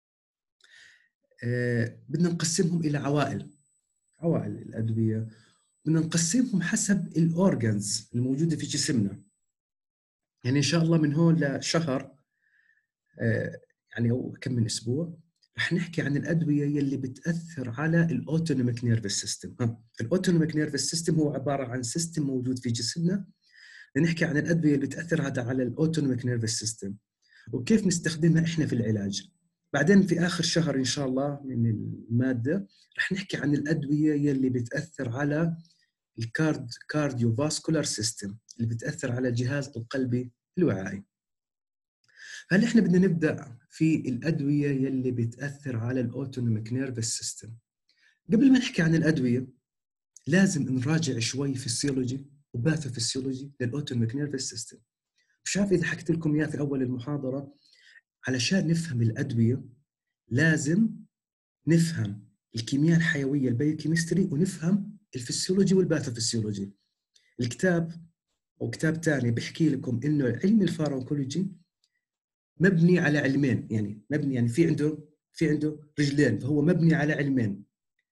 بدنا نقسمهم الى عوائل الادويه، بدنا نقسمهم حسب الاورجنز الموجوده في جسمنا. يعني ان شاء الله من هون لشهر يعني او كم من اسبوع رح نحكي عن الادويه يلي بتاثر على الاوتونوميك نيرفس سيستم. الاوتونوميك نيرفس سيستم هو عباره عن سيستم موجود في جسمنا، نحكي عن الادويه اللي بتاثر على الاوتونوميك نيرفس سيستم وكيف نستخدمها احنا في العلاج. بعدين في اخر شهر ان شاء الله من الماده رح نحكي عن الادويه يلي بتاثر على الكارديو فاسكولار سيستم اللي بتاثر على الجهاز القلبي الوعائي. هل احنا بدنا نبدا في الادويه يلي بتاثر على الاوتونوميك نيرفس سيستم. قبل ما نحكي عن الادويه لازم نراجع شوي فيسيولوجي وباثوفيسيولوجي للاوتونوميك نيرفس سيستم. مش عارف اذا حكيت لكم اياه في اول المحاضره. علشان نفهم الادويه لازم نفهم الكيمياء الحيويه البيوكيمستري ونفهم الفسيولوجي والباثوفيسيولوجي. الكتاب او كتاب ثاني بيحكي لكم انه علم الفارماكولوجي مبني على علمين، يعني مبني يعني في عنده رجلين، فهو مبني على علمين،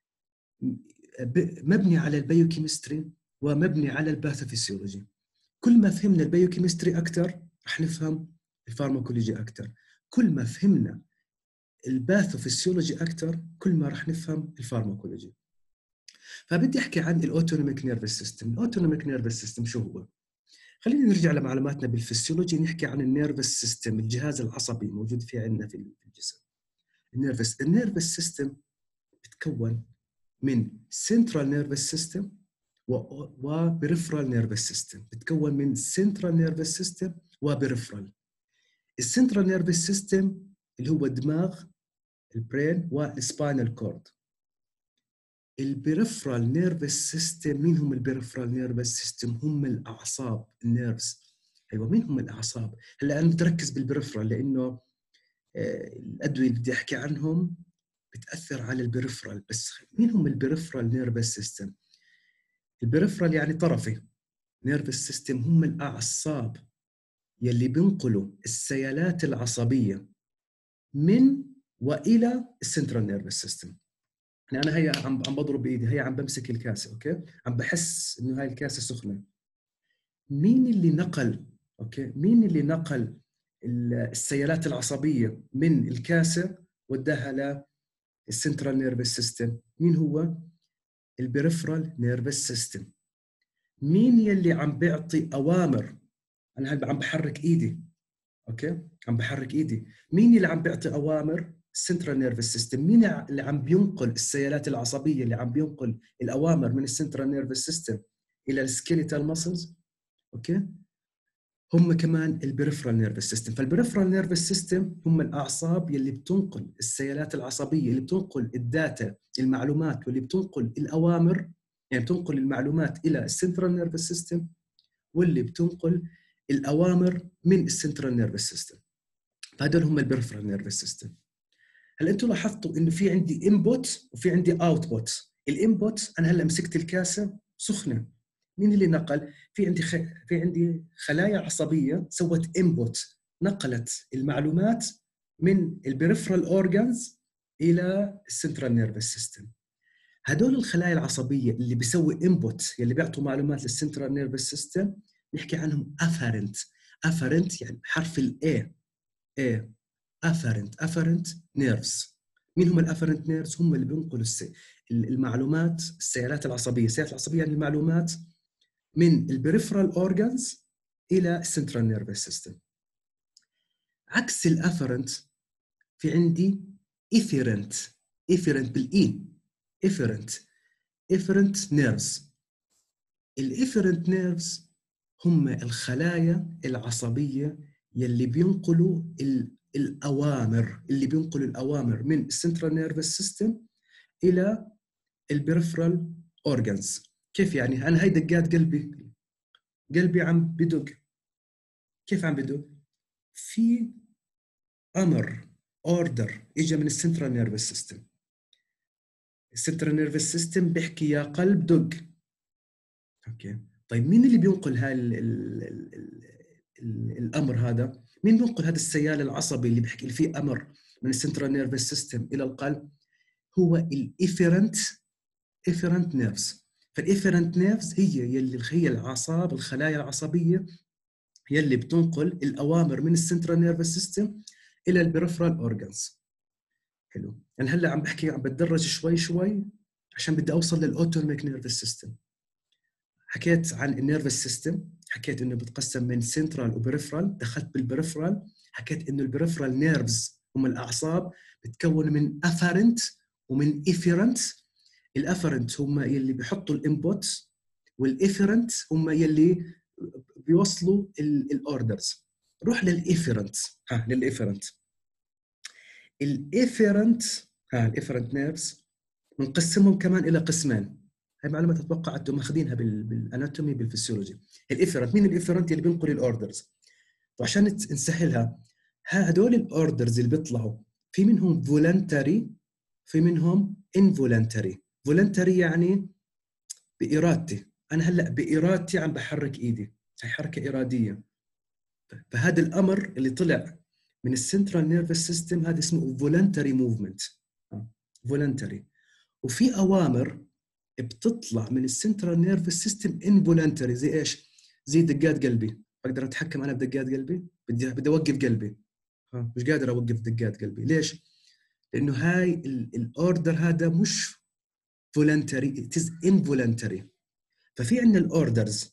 مبني على البيوكيمستري ومبني على الباثوفيسيولوجي. كل ما فهمنا البيوكيمستري اكثر رح نفهم الفارماكولوجي اكثر، كل ما فهمنا الباثوفيسيولوجي اكثر كل ما رح نفهم الفارماكولوجي. فبدي احكي عن الاوتونوميك نيرفس سيستم. الاوتونوميك نيرفس سيستم شو هو؟ خلينا نرجع لمعلوماتنا بالفسيولوجي، نحكي عن النيرفس سيستم، الجهاز العصبي موجود في عندنا في الجسم. النيرفس سيستم بتكون من سنترال نيرفس سيستم وبريفرال نيرفس سيستم. بتكون من سنترال نيرفس سيستم وبريفرال. السنترال نيرفس سيستم اللي هو الدماغ، البرين والسباينال كورد. البريفرال نيرفس سيستم، مين هم البريفرال نيرفس سيستم؟ هم الاعصاب، النيرفز. ايوه، مين هم الاعصاب؟ هلا انا بتركز بالبريفرال لانه الادويه اللي بدي احكي عنهم بتاثر على البريفرال. بس مين هم البريفرال نيرفس سيستم؟ البريفرال يعني طرفي نيرفس سيستم، هم الاعصاب يلي بينقلوا السيالات العصبيه من والى السنترال نيرفس سيستم. يعني انا هي عم بضرب بايدي، هي عم بمسك الكاسه، اوكي، عم بحس انه هاي الكاسه سخنه. مين اللي نقل السيالات العصبيه من الكاسه وداها للسنترال نيرفس سيستم؟ مين هو؟ البريفرال نيرفس سيستم. مين يلي عم بيعطي اوامر؟ انا عم بحرك ايدي، اوكي، عم بحرك ايدي. مين اللي عم بيعطي اوامر؟ السنترال نيرفس سيستم. مين اللي عم بينقل السيالات العصبيه، اللي عم بينقل الاوامر من السنترال نيرفس سيستم الى السكيليتال ماسلز؟ اوكي، هم كمان البريفرال نيرفس سيستم. فالبريفرال نيرفس سيستم هم الاعصاب يلي بتنقل السيالات العصبيه، اللي بتنقل الداتا، المعلومات، واللي بتنقل الاوامر، يعني بتنقل المعلومات الى السنترال نيرفس سيستم، واللي بتنقل الاوامر من السنترال نيرفس سيستم. فهذول هم البريفرال نيرفس سيستم. هل انتم لاحظتوا انه في عندي انبوت وفي عندي اوتبوت؟ الانبوت انا هلا مسكت الكاسه سخنه، مين اللي نقل؟ في عندي خلايا عصبيه سوت انبوت، نقلت المعلومات من البريفرال اورجانز الى السنترال نيرفس سيستم. هدول الخلايا العصبيه اللي بيسوي انبوت، اللي بيعطوا معلومات للسنترال نيرفس سيستم، نحكي عنهم افرنت يعني حرف الاي، افرنت نيرفز. مين هم الافرنت نيرفز؟ هم اللي بينقلوا المعلومات، السيالات العصبيه. السيالات العصبيه يعني المعلومات من البريفرال اورجانز الى السنترال نيرفس سيستم. عكس الافرنت في عندي افيرنت بالاي، افيرنت نيرفز. الافيرنت نيرفز هم الخلايا العصبيه يلي بينقلوا الأوامر من السنترال نيرفس سيستم إلى البريفرال أورجانز. كيف يعني؟ أنا هاي دقات قلبي عم بدق. كيف عم بدق؟ في أمر، أوردر إجا من السنترال نيرفس سيستم. السنترال نيرفس سيستم بيحكي يا قلب دق، أوكي، طيب مين اللي بينقل هاي الامر هذا؟ مين بينقل هذا السيال العصبي اللي بيحكي فيه امر من السنترال نيرفس سيستم الى القلب؟ هو الافيرنت نيرفز. فالافيرنت نيرفز هي الاعصاب، الخلايا العصبيه يلي بتنقل الاوامر من السنترال نيرفس سيستم الى البريفرال اورجانز. حلو، انا هلا عم بتدرج شوي شوي عشان بدي اوصل للاوتونوميك نيرفس سيستم. حكيت عن النيرفس سيستم، حكيت انه بتقسم من سنترال وبريفرال، دخلت بالبريفرال، حكيت انه البريفرال نيرفز هم الاعصاب بتكون من افرنت ومن افيرنت. الافرنت هم يلي بيحطوا الانبوت، والافيرنت هم يلي بيوصلوا الاوردرز. روح للافيرنت. للافيرنت. الافيرنت نيرفز بنقسمهم كمان الى قسمين. هاي معلومه اتوقع انتم ماخذينها بالاناتومي بالفسيولوجي. الافيرنت، مين الافيرنت اللي بينقل الاوردرز؟ وعشان نسهلها، هدول الاوردرز اللي بيطلعوا في منهم فولنتري، في منهم انفولنتري. فولنتري يعني بارادتي، انا هلا بارادتي عم بحرك ايدي، هي حركه اراديه. فهذا الامر اللي طلع من السنترال نيرفس سيستم هذا اسمه فولنتري موفمنت، فولنتري. وفي اوامر بتطلع من السنترال نيرفس سيستم انفولنتري، زي ايش؟ زي دقات قلبي. بقدر اتحكم انا بدقات قلبي؟ بدي اوقف قلبي، مش قادر اوقف دقات قلبي. ليش؟ لانه هاي الاوردر هذا مش فولنتري، it is involuntary. ففي عندنا الاوردرز،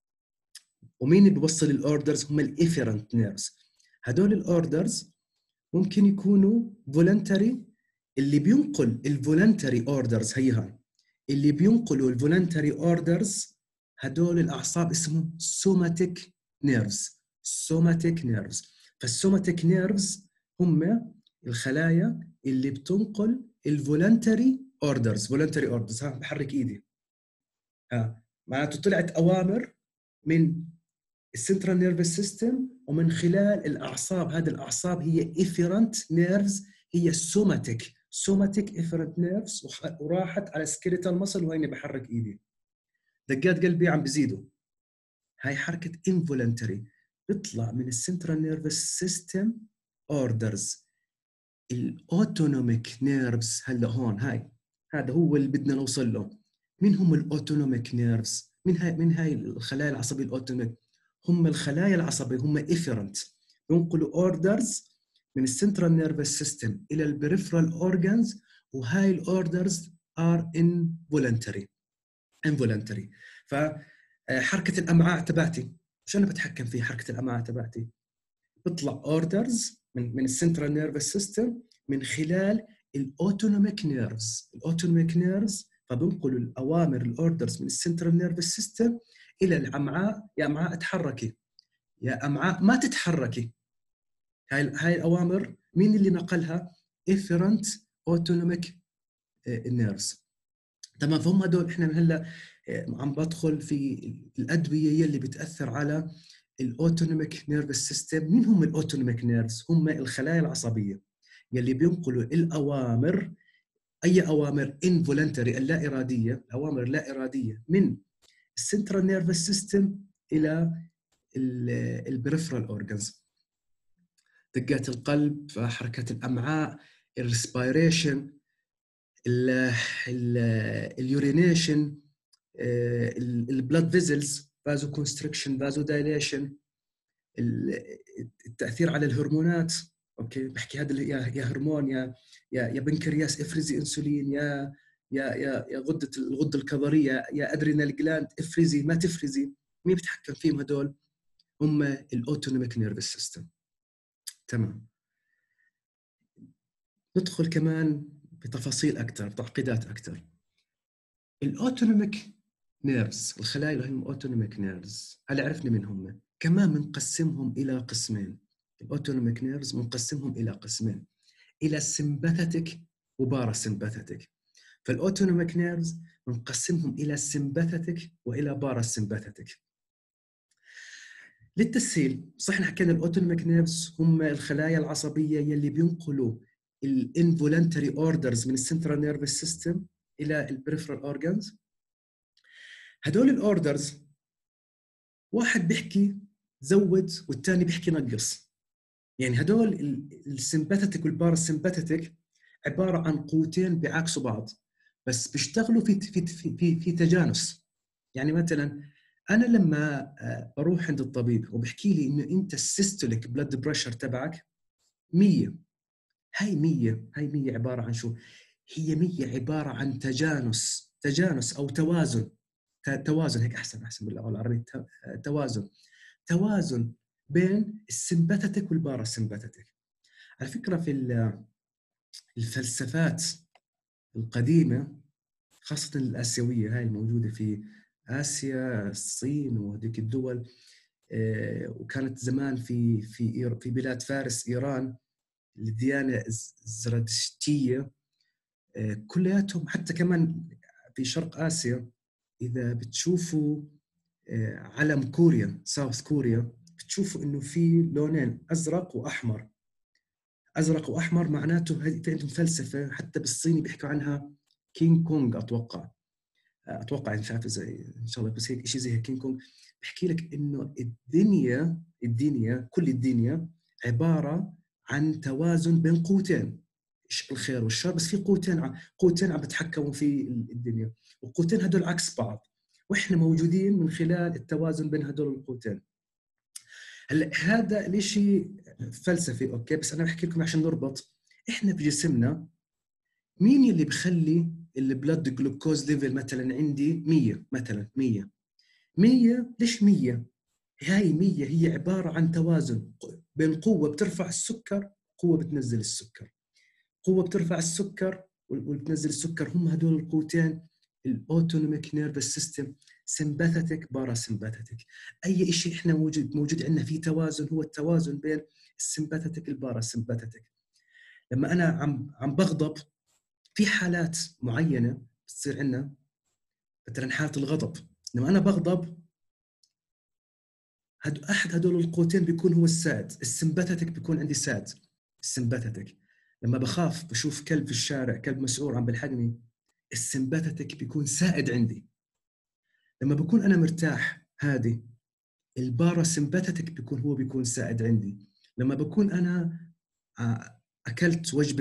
ومين اللي بيوصل الاوردرز؟ هم الافيرنت نيرفز. هدول الاوردرز ممكن يكونوا فولنتري. اللي بينقل الفولنتري اوردرز هيها، اللي بينقلوا الفولنتري اوردرز هدول الاعصاب اسمهم سوماتيك نيرفز. سوماتيك نيرفز. فالسوماتيك نيرفز هم الخلايا اللي بتنقل الفولنتري اوردرز. فولنتري اوردرز، بحرك ايدي، معناته طلعت اوامر من السنترال نيرفس سيستم ومن خلال الاعصاب. هذه الاعصاب هي افيرنت نيرفز، هي سوماتيك افيرنت نيرفز، وراحت على سكيليتال ماسل وهيني بحرك ايدي. دقات قلبي عم بزيدوا، هاي حركه انفولنتري. بيطلع من السنترال نيرفس سيستم اوردرز. الاوتونوميك نيرفز هلا هون، هذا هو اللي بدنا نوصل له. مين هم الاوتونوميك نيرفز؟ من هاي الخلايا العصبيه الاوتونوميك؟ هم الخلايا العصبيه، هم افيرنت، بينقلوا اوردرز من السنترال نيرفس سيستم الى البريفرال اورجانز، وهاي الاوردرز ار انفولنتري. فحركه الامعاء تبعتي، شو انا بتحكم في حركه الامعاء تبعتي؟ بيطلع اوردرز من السنترال نيرفس سيستم من خلال الاوتونوميك نيرفز. الاوتونوميك نيرفز فبنقلوا الاوامر، الاوردرز من السنترال نيرفس سيستم الى الامعاء. يا امعاء اتحركي، يا امعاء ما تتحركي. هاي الاوامر مين اللي نقلها؟ افيرنت اوتونوميك نيرفز. تمام. فهم هدول احنا من هلا عم بدخل في الادويه يلي بتاثر على الاوتونوميك نيرفس سيستم. مين هم الاوتونوميك نيرفز؟ هم الخلايا العصبيه يلي بينقلوا الاوامر، اي اوامر انفولنتري اللا اراديه، اوامر لا اراديه من السنترال نيرفس سيستم الى البريفرال اورجانز. دقات القلب، حركات الامعاء، الريسبيريشن، اليورينيشن، البلاد فيزلز، فازو كونستريكشن، فازو دايليشن، التاثير على الهرمونات. اوكي، بحكي هذا يا هرمون، يا بنكرياس افرزي انسولين، يا الغده الكظريه، يا ادرينال جلاند افرزي ما تفرزي. مين بيتحكم فيهم هدول؟ هم الاوتونوميك نيرفس سيستم. تمام. ندخل كمان بتفاصيل اكثر، تعقيدات اكثر. الاوتونوميك نيرفز، الخلايا اللي هم اوتونوميك نيرفز، هل عرفنا من هم؟ كمان بنقسمهم الى قسمين. الاوتونوميك نيرفز بنقسمهم الى قسمين، الى سمباثيك وبارا سمباثيك. فالاوتونوميك نيرفز بنقسمهم الى سمباثيك والى بارا سمباثيك. للتسهيل، صح حكينا الاوتونوميك نيرفز هم الخلايا العصبيه يلي بينقلوا الانفولنتري اوردرز من السنترال نيرفس سيستم الى البريفرال اورجانز. هدول الاوردرز واحد بيحكي زود والثاني بيحكي نقص. يعني هدول السمباثيك والباراسمباثيك عباره عن قوتين بيعاكسوا بعض، بس بيشتغلوا في تجانس. يعني مثلا انا لما بروح عند الطبيب وبحكي لي انه انت السيستوليك بلاد بريشر تبعك 100، هاي 100 عباره عن شو؟ هي 100 عباره عن تجانس او توازن هيك احسن باللغه العربيه، توازن بين السمباثيك والباراسمباثيك. على فكره في الفلسفات القديمه خاصه الاسيويه، هاي الموجوده في اسيا، الصين وهذيك الدول، وكانت زمان في بلاد فارس، ايران، الديانه الزرادشتيه، كلياتهم، حتى كمان في شرق اسيا اذا بتشوفوا علم كوريا، ساوث كوريا، بتشوفوا انه في لونين، ازرق واحمر. ازرق واحمر معناته في عندهم فلسفه، حتى بالصيني بيحكوا عنها كينج كونغ، اتوقع مش عارف اذا ان شاء الله، بس هيك شيء زي كينج كونغ. بحكي لك انه الدنيا كل الدنيا عباره عن توازن بين قوتين، الخير والشر، بس في قوتين عم بتحكموا في الدنيا، والقوتين هدول عكس بعض، واحنا موجودين من خلال التوازن بين هدول القوتين. هلا هذا الاشي فلسفي اوكي، بس انا بحكي لكم عشان نربط. احنا في جسمنا مين اللي بخلي البلد جلوكوز ليفل مثلا عندي 100 مثلا 100 ليش 100؟ هاي 100 هي عباره عن توازن بين قوه بترفع السكر، قوه بتنزل السكر، قوه بترفع السكر وبتنزل السكر. هم هدول القوتين، الاوتونوميك نيرفس سيستم، سمباثيك باراسمباثيك. اي شيء احنا موجود عندنا في توازن، هو التوازن بين السمباثيك الباراسمباثيك. لما انا عم بغضب، في حالات معينه بتصير عندنا، مثلا حاله الغضب، لما انا بغضب احد هدول القوتين بيكون هو السائد، السمباثيك بيكون عندي سائد السمباثيك. لما بخاف بشوف كلب في الشارع، كلب مسعور عم بلحقني، السمباثيك بيكون سائد عندي. لما بكون انا مرتاح هادي، الباراسمباثيك بيكون سائد عندي. لما بكون انا اكلت وجبه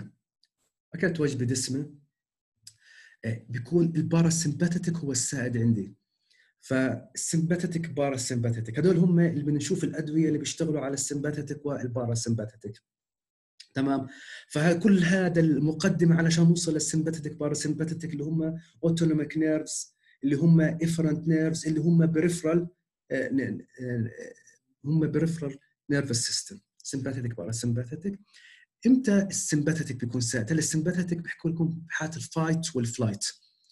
دسمه، بيكون الباراسمباثيك هو السائد عندي. فالسمباثيك باراسمباثيك هدول هم اللي بنشوف الادويه اللي بيشتغلوا على السمباثيك والباراسمباثيك. تمام. فكل هذا المقدمه علشان نوصل للسمباثيك باراسمباثيك اللي هم اوتونوميك نيرفز، اللي هم افرنت نيرفز، اللي هم بريفرال نيرفس سيستم، سمباثيك باراسمباثيك. امتى السمباثيك بيكون سائد؟ السمباثيك بحكي لكم بحالة الفايت والفلايت.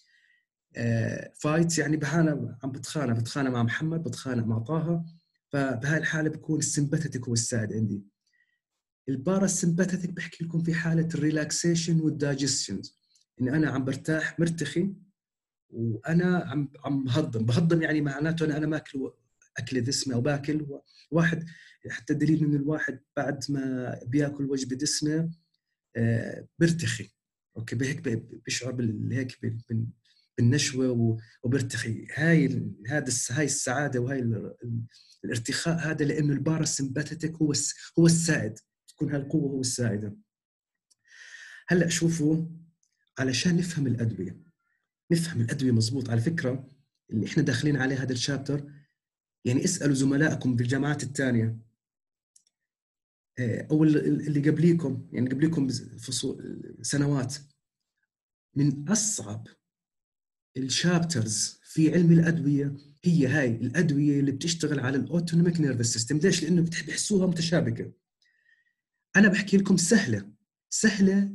فايت يعني عم بتخانق مع محمد، بتخانق مع طه، فبهاي الحالة بيكون السمباثيك هو السائد عندي. الباراسمباثيك بحكي لكم في حالة الريلاكسيشن والدايجستشن، إن أنا عم برتاح مرتخي، وأنا عم بهضم يعني معناته أنا ماكل أكل دسمة أو باكل. واحد حتى دليل إن الواحد بعد ما بياكل وجبة دسمة برتخي، أوكي، بهيك بيشعر هيك بالنشوة وبرتخي. هاي السعادة وهاي الارتخاء هذا لأنه الباراسمباثيك هو السائد، تكون هالقوة هو السائدة. هلأ شوفوا، علشان نفهم الأدوية مزبوط، على فكرة اللي إحنا داخلين عليه هذا الشابتر، يعني اسألوا زملائكم بالجامعات الثانية أو اللي قبليكم سنوات، من أصعب الشابترز في علم الأدوية هي هاي الأدوية اللي بتشتغل على الأوتونوميك نيرفس سيستم. ليش؟ لأنه بحسوها متشابكة. أنا بحكي لكم سهلة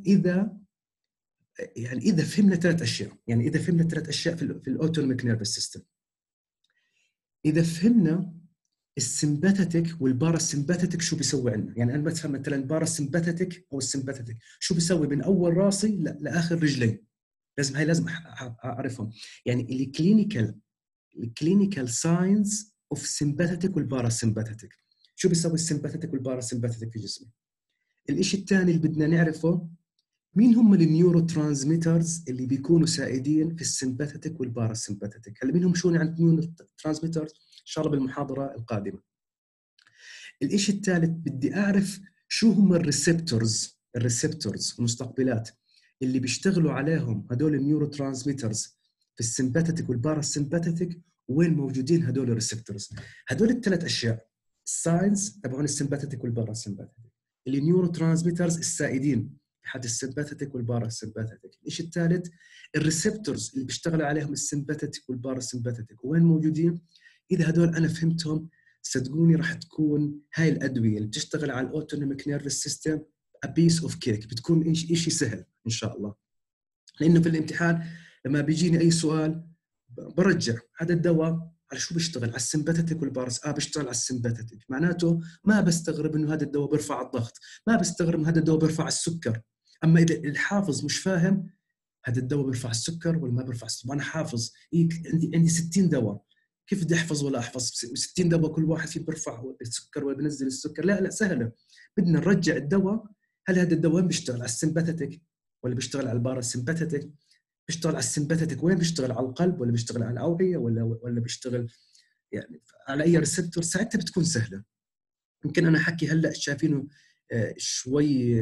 إذا فهمنا 3 أشياء. يعني إذا فهمنا 3 أشياء في الأوتونوميك نيرفس سيستم، إذا فهمنا السمباثيك والباراسمباثيك شو بيسوي عندنا. يعني أنا بفهم مثلا الباراسمباثيك أو السمباثيك شو بيسوي من أول راسي لآخر رجلي، لازم أعرفهم. يعني الكلينيكال ساينز اوف سمباثيك والباراسمباثيك، شو بيسوي السمباثيك والباراسمباثيك في جسمي. الشيء الثاني اللي بدنا نعرفه، مين هم النيورو ترانسميترز اللي بيكونوا سائدين في السمباثيك والباراسمباثيك. هلا مين هم؟ شو عند نيورو ترانسميترز؟ شاء الله بالمحاضره القادمه. الشيء الثالث بدي اعرف شو هم الريسبتورز المستقبلات اللي بيشتغلوا عليهم هدول النيورو ترانسميترز في السمباثيك والباراسمباثيك، وين موجودين هدول الريسبتورز. هدول الثلاث اشياء، الساينز تبعون السمباثيك والباراسمباثيك، النيورو ترانسميترز السائدين في حد السمباثيك والباراسمباثيك. الشيء الثالث الريسبتورز اللي بيشتغلوا عليهم السمباثيك والباراسمباثيك، وين موجودين. اذا هدول انا فهمتهم صدقوني راح تكون هاي الادويه اللي بتشتغل على الاوتونوميك نيرفس سيستم a piece of cake، بتكون شيء سهل ان شاء الله. لانه في الامتحان لما بيجيني اي سؤال برجع هذا الدواء على شو بيشتغل، على السمباثيك والبارس، بيشتغل على السمباثيك، معناته ما بستغرب انه هذا الدواء بيرفع الضغط، ما بستغرب انه هذا الدواء بيرفع السكر. اما اذا الحافظ مش فاهم هذا الدواء بيرفع السكر ولا ما بيرفع السكر، وانا حافظ عندي 60 دواء، كيف بدي احفظ ولا احفظ 60 دواء كل واحد فيه بيرفع السكر ولا بينزل السكر؟ لا سهله، بدنا نرجع الدواء، هل هذا الدواء وين بيشتغل، على السمباثيك ولا بيشتغل على الباراسمباثيك؟ بيشتغل على السمباثيك وين بيشتغل، على القلب ولا بيشتغل على الاوعيه ولا بيشتغل يعني على اي ريسبتور؟ ساعتها بتكون سهله. يمكن انا حكي هلا شايفينه شوي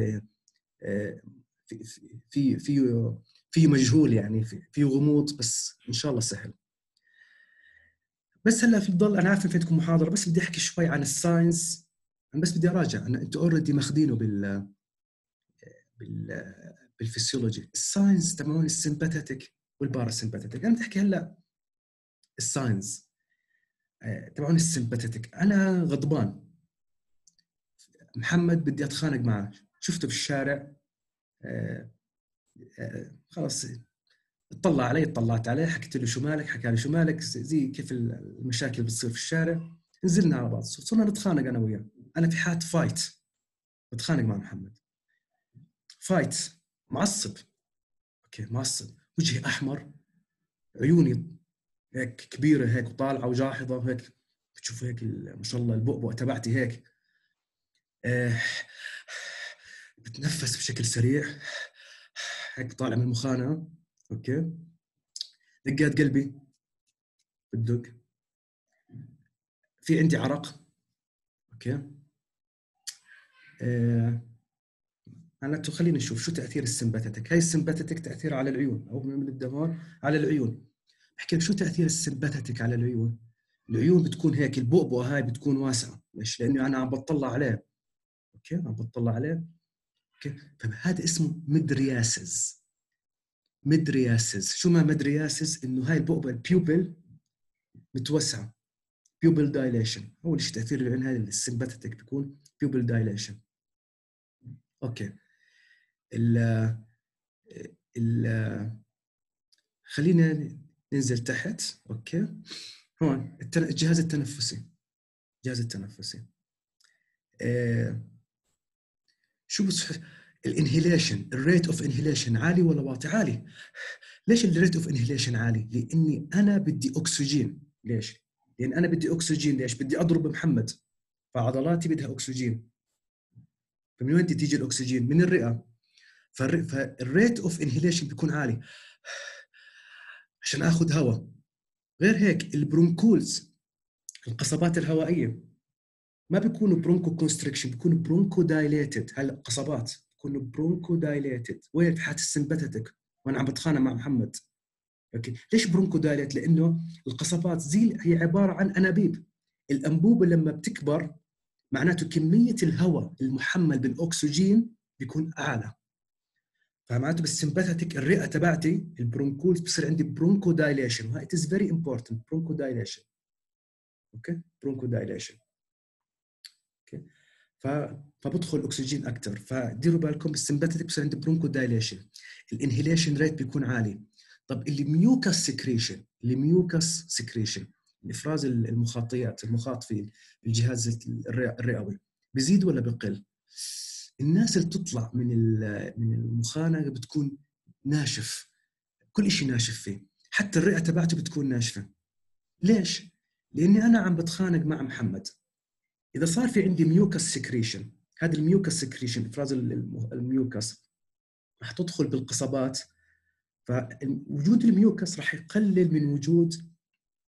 في مجهول، يعني في غموض، بس ان شاء الله سهل. بس هلا في الضل انا عارف فيتكم محاضره، بس بدي احكي شوي عن الساينس. انا بس بدي اراجع، انا انتوا اوريدي ماخذينه بالفسيولوجي. الساينس تبعون السمباثيك والباراسمباثيك. انا بدي احكي هلا الساينس تبعون السمباثيك. انا غضبان، محمد بدي اتخانق معه، شفته في الشارع، خلاص اطلع علي، اطلعت عليه، حكيت له شو مالك، حكى لي شو مالك، زي كيف المشاكل بتصير في الشارع. نزلنا على بعض، صرنا نتخانق انا وياه. انا في حالة فايت، بتخانق مع محمد، فايت، معصب، اوكي معصب، وجهي احمر، عيوني هيك كبيره هيك وطالعه وجاحظه وهيك، بتشوفوا هيك ما شاء الله البؤبؤ تبعتي هيك، بتنفس بشكل سريع هيك طالع من المخانه، اوكي، دقات قلبي بتدق، في عندي عرق، اوكي. معناته خلينا نشوف شو تاثير السمباثيك. هاي السمباثيك تاثيرها على العيون، او من الدمار على العيون. بحكي لك شو تاثير السمباثيك على العيون. العيون بتكون هيك، البؤبؤه هاي بتكون واسعه، ليش؟ لانه انا عم بطلع عليه، اوكي، عم بطلع عليه، اوكي. فهذا اسمه مدرياسز. شو ما مدرياسز؟ انه هاي البؤبؤه البيوبل متوسعه، بيوبل دايليشن. اول شيء تاثير العين هذا السمباثيك بيكون بيوبل دايليشن، اوكي. خلينا ننزل تحت، اوكي. هون الجهاز التنفسي، شو بس الانهيليشن، الريت اوف انهيليشن عالي ولا واطي؟ عالي. ليش الريت اوف انهيليشن عالي؟ لاني انا بدي اكسجين. ليش؟ لان انا بدي اكسجين. ليش؟ بدي اضرب محمد، فعضلاتي بدها اكسجين. فمن وين تيجي الاكسجين؟ من الرئه. فالريت اوف انهيليشن بيكون عالي عشان اخذ هواء. غير هيك البرونكولز، القصبات الهوائيه، ما بيكونوا برونكو كونستريكشن، بيكونوا برونكو دايليتد. هلا القصبات بيكونوا برونكو دايليتد. وين؟ في حالة السمباثيك وانا عم بتخانق مع محمد، اوكي. ليش برونكو دايليت؟ لانه القصبات زي هي عباره عن انابيب. الانبوبه لما بتكبر معناته كميه الهواء المحمل بالاكسجين بيكون اعلى. فمعناته بالسمباثيك الرئه تبعتي البرونكولز بصير عندي برونكو دايليشن، وهي ات از فيري امبورتنت. برونكو دايليشن، اوكي، برونكو دايليشن، اوكي. فبدخل اكسجين اكثر. فديروا بالكم بالسمباثيك بصير عندي برونكو دايليشن، الانهيليشن ريت بيكون عالي. طب الميوكس سكريشن، الافراز المخاطيات، المخاط في الجهاز الرئوي، بيزيد ولا بقل؟ الناس اللي تطلع من المخانه بتكون ناشف، كل شيء ناشف فيه، حتى الرئه تبعته بتكون ناشفه. ليش؟ لاني انا عم بتخانق مع محمد. اذا صار في عندي ميوكس سكريشن، هذا الميوكس سكريشن، افراز الميوكس راح تدخل بالقصبات، فوجود الميوكس راح يقلل من وجود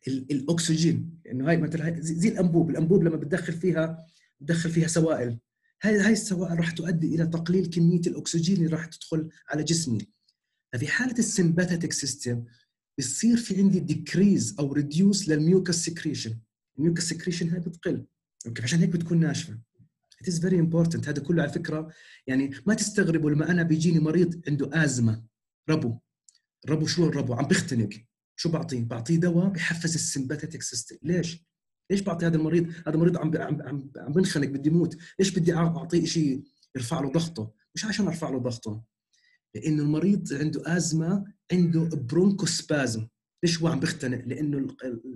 الاكسجين، انه هاي مثلا زي الانبوب لما بتدخل فيها سوائل، هاي السوائل راح تؤدي الى تقليل كميه الاكسجين اللي راح تدخل على جسمي. ففي حاله السمباثيك سيستم بيصير في عندي ديكريز او ريديوس للميوكس سكريشن. الميوكس سكريشن هاي بتقل، اوكي، عشان هيك بتكون ناشفه. It is very important. هذا كله على فكره يعني ما تستغربوا لما انا بيجيني مريض عنده ازمه، ربو شو الربو عم بختنق، شو بعطيه دواء بحفز السمباثيك سيستم. ليش بعطي هذا المريض عم بنخنق بده يموت، ليش بدي اعطيه شيء يرفع له ضغطه؟ مش عشان ارفع له ضغطه، لانه المريض عنده ازمه، عنده برونكوسبازم. ليش هو عم بختنق؟ لانه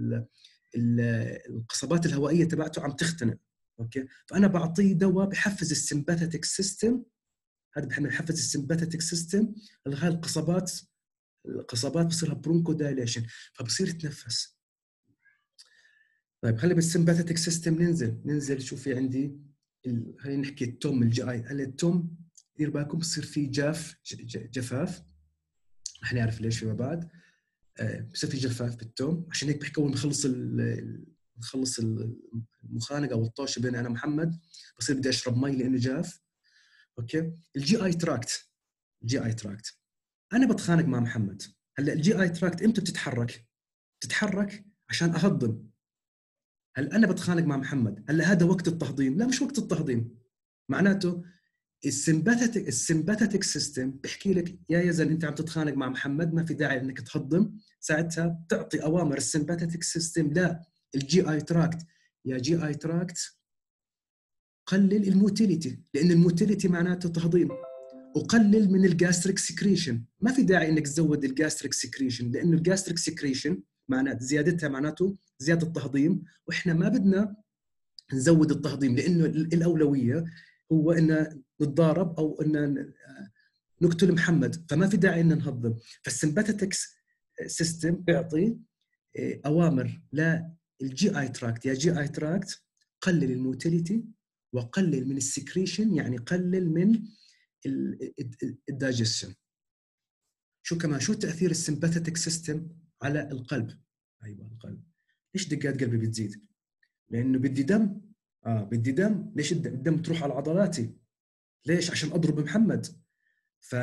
القصبات الهوائيه تبعته عم تختنق، اوكي. فانا بعطيه دواء بحفز السمباثيك سيستم، هذا بحفز السمباثيك سيستم. هاي القصبات بصيرها برونكو دايليشن، فبصير يتنفس. طيب خلي بالسمباثيك سيستم ننزل شو في عندي. خلينا نحكي التوم، الجي اي. هلا التوم دير بالكم بصير في جفاف، رح نعرف ليش فيما بعد. بصير في جفاف بالتوم، عشان هيك بحكوا نخلص المخانقه او الطوشه بين انا ومحمد، بصير بدي اشرب مي لانه جاف، اوكي. الجي اي تراكت انا بتخانق مع محمد. هلا الجي اي تراكت امتى بتتحرك عشان اهضم. هلا انا بتخانق مع محمد، هلا هذا وقت التهضيم؟ لا، مش وقت التهضيم. معناته السمباثيك سيستم بحكي لك يا يزن انت عم تتخانق مع محمد، ما في داعي انك تهضم. ساعتها بتعطي اوامر السمباثيك سيستم لا الجي اي تراكت، يا جي اي تراكت قلل الموتيليتي، لان الموتيليتي معناته تهضيم، وقلل من الجاستريك سكريشن. ما في داعي انك تزود الجاستريك سكريشن، لانه الجاستريك سكريشن معناته زيادتها معناته زياده التهضيم، واحنا ما بدنا نزود التهضيم، لانه الاولويه هو ان نتضارب او ان نقتل محمد، فما في داعي ان نهضم. فالسمباثيك سيستم بيعطي اوامر للجي اي تراكت، يا جي اي تراكت قلل الموتيليتي وقلل من السكريشن، يعني قلل من الدايجستشن. شو تاثير السمباثيك سيستم على القلب؟ ايوه القلب. ليش دقات قلبي بتزيد؟ لانه بدي دم. بدي دم. ليش الدم تروح على عضلاتي؟ ليش؟ عشان اضرب محمد. ف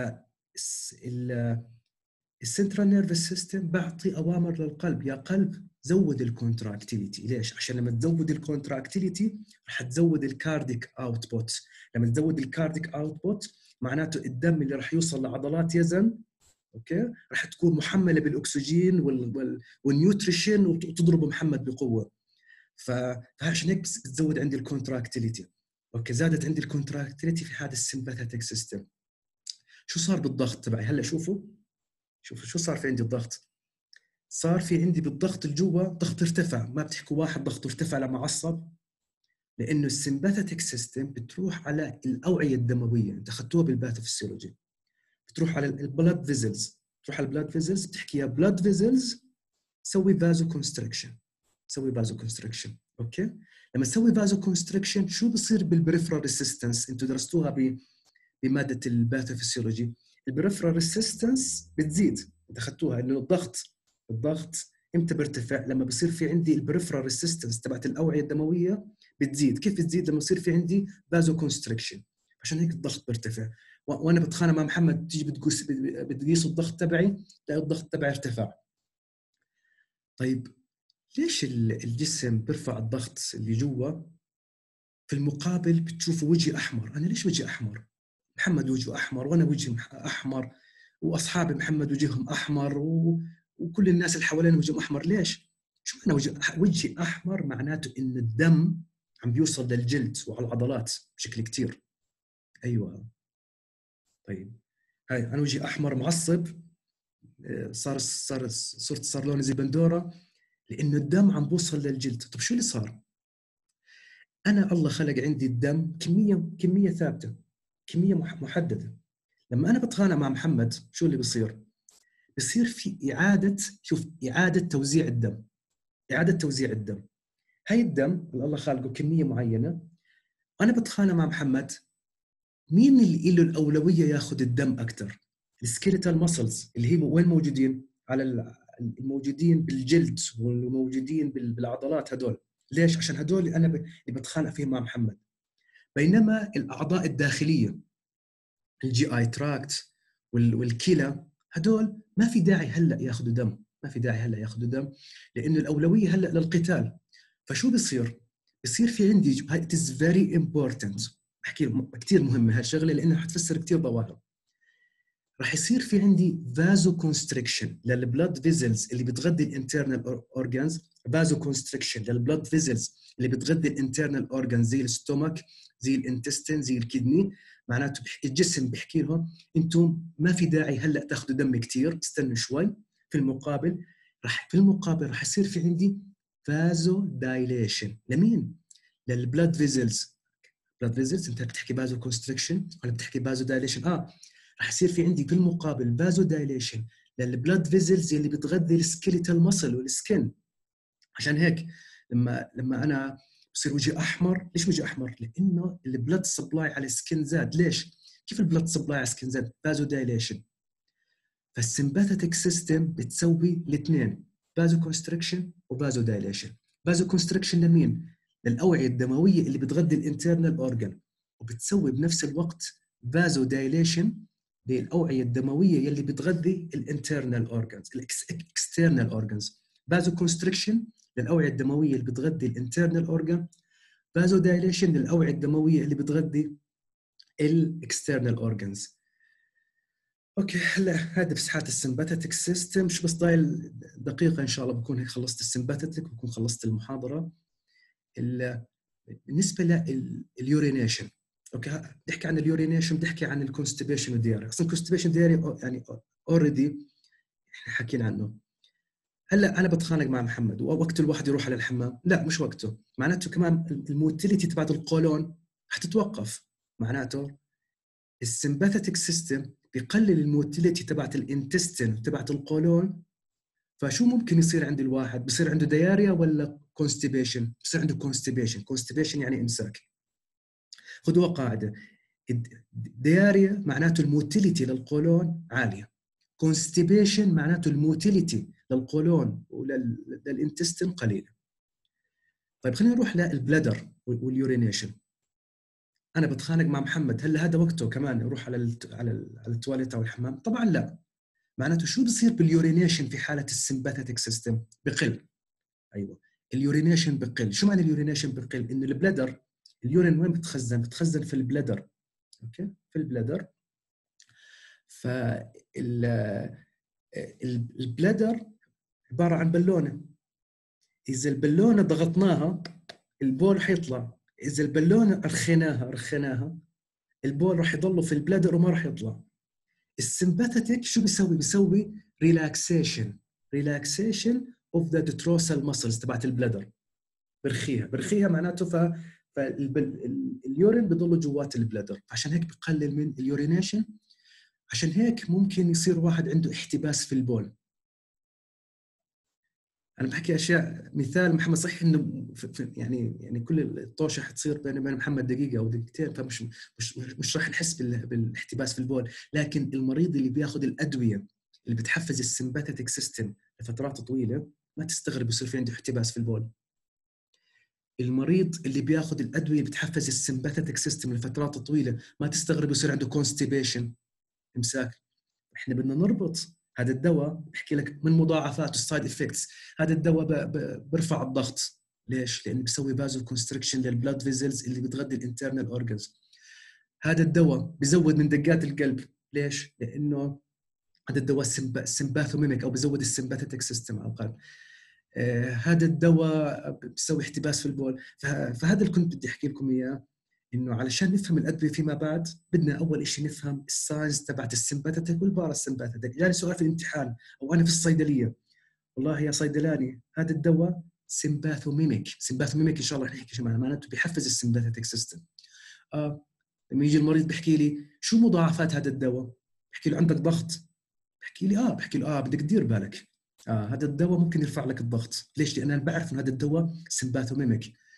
السنترال نيرفس سيستم بعطي اوامر للقلب، يا قلب زود الكونتراكتيليتي. ليش؟ عشان لما تزود الكونتراكتيليتي رح تزود الكارديك اوتبوت. لما تزود الكارديك اوتبوت معناته الدم اللي رح يوصل لعضلات يزن، اوكي، رح تكون محمله بالاكسجين والنيوتريشن وتضرب محمد بقوه. فعشان هيك بتزود عندي الكونتراكتيليتي، اوكي. زادت عندي الكونتراكتيليتي في هذا السمباثيك سيستم. شو صار بالضغط تبعي؟ هلا شوفوا شو صار في عندي. الضغط صار في عندي بالضغط الجوا ضغط ارتفع. ما بتحكوا واحد ضغطه ارتفع لما عصب، لانه السمباثيك سيستم بتروح على الاوعيه الدمويه. انت اخذتوها بالباثوفيسيولوجي، بتروح على البلاد فيزلز، تروح على البلاد فيزلز، بتحكي يا بلاد فيزلز سوي فازو كونستريكشن، اوكي. لما تسوي فازو كونستريكشن شو بصير بالبريفرال ريسيستنس؟ انتم درستوها بماده الباثوفيسيولوجي. البريفرال ريسيستنس بتزيد، انت اخذتوها انه الضغط امتى بيرتفع؟ لما بصير في عندي البريفرال ريسيستنس تبعت الاوعيه الدمويه بتزيد. كيف بتزيد؟ لما يصير في عندي فازو كونستريكشن، عشان هيك الضغط بيرتفع. وانا بتخانق مع محمد تيجي بتقيس الضغط تبعي، تلاقي الضغط تبعي ارتفع. طيب ليش الجسم بيرفع الضغط اللي جوا، في المقابل بتشوفوا وجهي احمر؟ انا ليش وجهي احمر؟ محمد وجهه احمر وانا وجهي احمر، واصحاب محمد وجههم احمر، وكل الناس اللي حوالينا وجههم احمر. ليش؟ شو انا وجهي احمر؟ معناته ان الدم عم بيوصل للجلد وعلى العضلات بشكل كتير. ايوه. طيب هاي انا وجهي احمر معصب، صار لوني زي بندوره، لانه الدم عم بوصل للجلد. طب شو اللي صار؟ انا الله خلق عندي الدم كميه ثابته، كميه محدده. لما انا بتخانق مع محمد شو اللي بيصير في اعاده توزيع الدم. هاي الدم اللي الله خالقه كميه معينه، انا بتخانق مع محمد، مين اللي له الاولويه ياخذ الدم اكثر؟ السكيليتال ماسلز اللي هي وين موجودين؟ الموجودين بالجلد والموجودين بالعضلات هدول. ليش؟ عشان هدول اللي بتخانق فيهم مع محمد. بينما الاعضاء الداخليه الجي اي تراكت والكلى هدول ما في داعي هلا ياخذوا دم، ما في داعي هلا ياخذوا دم، لانه الاولويه هلا للقتال. فشو بصير في عندي it is very important، بحكي كثير مهمه هالشغله لانها حتفسر كثير ظواهر. راح يصير في عندي فازو كونستريكشن للبلاد فيزلز اللي بتغذي الانترنال اورجانز، فازو كونستريكشن للبلاد فيزلز اللي بتغذي الانترنال اورجانز زي الستومك، زي الانتستين، زي الكدني. معناته الجسم بيحكي لهم انتم ما في داعي هلا تاخذوا دم كثير، استنوا شوي. في المقابل راح يصير في عندي فازو دايليشن. لمين؟ للبلاد فيزلز. بلاد فيزلز، انت بتحكي فازو كونستريكشن ولا بتحكي فازو دايليشن؟ راح يصير في عندي في المقابل فازو دايليشن للبلاد فيزلز اللي بتغذي السكيليتال ماسل والسكن. عشان هيك لما انا بصير وجهي احمر. ليش وجهي احمر؟ لانه البلاد سبلاي على السكن زاد. ليش؟ كيف البلاد سبلاي على السكن زاد؟ فازو دايليشن. فالسمباثيك سيستم بتسوي الاثنين، فازو كونستريكشن وفازو دايليشن. فازو كونستريكشن لمين؟ للاوعيه الدمويه اللي بتغذي الانترنال اورجان، وبتسوي بنفس الوقت فازو دايليشن للاوعيه الدمويه يلي بتغذي الانترنال اورجانز، الاكسترنال اورجانز. فازو كونستريكشن للاوعيه الدمويه اللي بتغذي الانترنال اورجان، فازو دايليشن للاوعيه الدمويه اللي بتغذي الاكسترنال اورجانز. اوكي، هلا هذا في حاله السمباثيك سيستم. شو بس ضايل دقيقه ان شاء الله بكون هيك خلصت السمباثيك، بكون خلصت المحاضره. بالنسبه لليورينيشن، اوكي بنحكي عن اليورينيشن، بنحكي عن الكونستيبيشن والدياري. اصلا الكونستيبيشن والدياري يعني اوريدي احنا حكينا عنه. هلا انا بتخانق مع محمد ووقت الواحد يروح على الحمام؟ لا مش وقته. معناته كمان الموتيليتي تبعت القولون حتتوقف. معناته السمباثيك سيستم بيقلل الموتيليتي تبعت الانتستين تبعت القولون. فشو ممكن يصير عند الواحد؟ بصير عنده دياريا ولا كونستيبيشن؟ بصير عنده كونستيبيشن يعني امساك. خذوا قاعده، دياريا معناته الموتيليتي للقولون عاليه، كونستيبيشن معناته الموتيليتي للقولون وللانتستين قليله. طيب خلينا نروح للبلادر واليورينيشن. انا بتخانق مع محمد، هل هذا وقته كمان يروح على التواليت او الحمام؟ طبعا لا. معناته شو بصير باليورينيشن في حاله السمباثيك سيستم؟ بقل. ايوه اليورينيشن بقل. شو معنى اليورينيشن بقل؟ انه البلادر، اليورين وين بتخزن؟ بتخزن في البلادر. اوكي في البلادر. البلادر عباره عن بالونه. اذا البالونه ضغطناها البول حيطلع، اذا البالونه رخيناها البول راح يضل في البلادر وما راح يطلع. السمباثيك شو بيسوي ريلاكسيشن اوف ذا detrosal muscles تبعت البلادر، برخيها معناته. فاليورين بضل جوات البلادر، عشان هيك بقلل من اليورينيشن. عشان هيك ممكن يصير واحد عنده احتباس في البول. انا بحكي اشياء مثال محمد، صحيح انه يعني كل الطوشه حتصير بين محمد دقيقه او دقيقتين، فمش مش راح نحس بالاحتباس في البول. لكن المريض اللي بياخذ الادويه اللي بتحفز السمباثيك سيستم لفترات طويله ما تستغرب يصير في عنده احتباس في البول. المريض اللي بياخذ الادويه اللي بتحفز السمباثيك سيستم لفترات طويله ما تستغرب يصير عنده كونستيبيشن، امساك. احنا بدنا نربط هذا الدواء، بحكي لك من مضاعفاته السايد افكتس. هذا الدواء برفع الضغط. ليش؟ لانه بيسوي فازو كونستريكشن للبلاد فيزلز اللي بتغذي الانترنال اورجنز. هذا الدواء بزود من دقات القلب. ليش؟ لانه هذا الدواء سمباثوميميك او بزود السمباثيك سيستم على القلب. هذا الدواء بيسوي احتباس في البول. فهذا اللي كنت بدي احكي لكم اياه، انه علشان نفهم الادويه فيما بعد بدنا اول شيء نفهم الساينس تبعت السمباثيك والباراسمباثيك. جاني سؤال في الامتحان او انا في الصيدليه، والله يا صيدلاني هذا الدواء سمباثوميميك ان شاء الله نحكي شو معناته بيحفز السمباثيك سيستم. لما يجي المريض بيحكي لي شو مضاعفات هذا الدواء، بحكي له عندك ضغط، بحكي له بدك تدير بالك، هذا الدواء ممكن يرفع لك الضغط. ليش؟ لان انا بعرف انه هذا الدواء سمباثوميميك.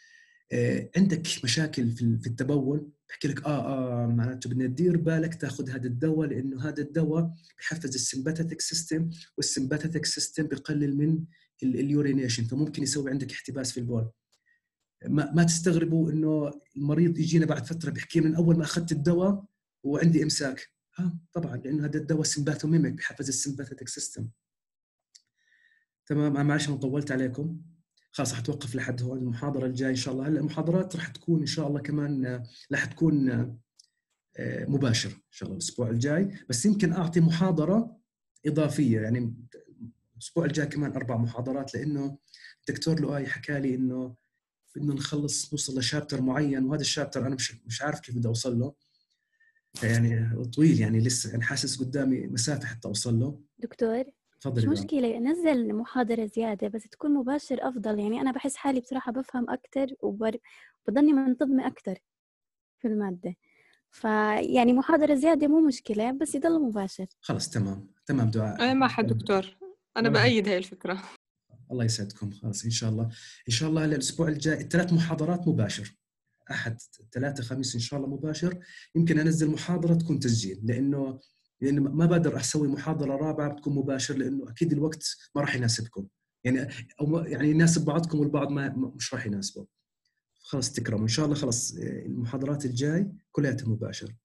عندك مشاكل في التبول، بحكي لك معناته بدنا تدير بالك تاخذ هذا الدواء، لانه هذا الدواء بحفز السمباثيك سيستم، والسمباثيك سيستم بقلل من اليورينيشن، فممكن يسوي عندك احتباس في البول. ما تستغربوا انه المريض يجينا بعد فتره بيحكي من اول ما اخذت الدواء وعندي امساك. طبعا لانه هذا الدواء سمباثوميميك بحفز السمباثيك سيستم. تمام. معلش انا طولت عليكم، خلاص حتوقف لحد هون. المحاضره الجايه ان شاء الله، هلا المحاضرات راح تكون ان شاء الله كمان راح تكون مباشر ان شاء الله الاسبوع الجاي، بس يمكن اعطي محاضره اضافيه، يعني الاسبوع الجاي كمان 4 محاضرات، لانه الدكتور لؤي حكى لي انه بدنا نوصل لشابتر معين، وهذا الشابتر انا مش عارف كيف بدي اوصل له، يعني طويل، يعني لسه يعني حاسس قدامي مسافه حتى اوصل له. دكتور مش مشكلة نزل محاضرة زيادة بس تكون مباشر أفضل، يعني أنا بحس حالي بصراحة بفهم أكتر وبضلني منتظمة أكتر في المادة، فيعني محاضرة زيادة مو مشكلة بس يضل مباشر. خلاص تمام دعاء. أنا مع حد دكتور، أنا بأيد هاي الفكرة. الله يسعدكم. خلاص إن شاء الله الأسبوع الجاي 3 محاضرات مباشر، أحد 3 خميس إن شاء الله مباشر. يمكن أنزل محاضرة تكون تسجيل، لأنه ما بقدر أسوي محاضرة رابعة بتكون مباشر، لأنه أكيد الوقت ما راح يناسبكم، يعني أو يعني يناسب بعضكم والبعض مش راح يناسبه. خلاص تكرموا إن شاء الله. خلاص المحاضرات الجاي كلها مباشر.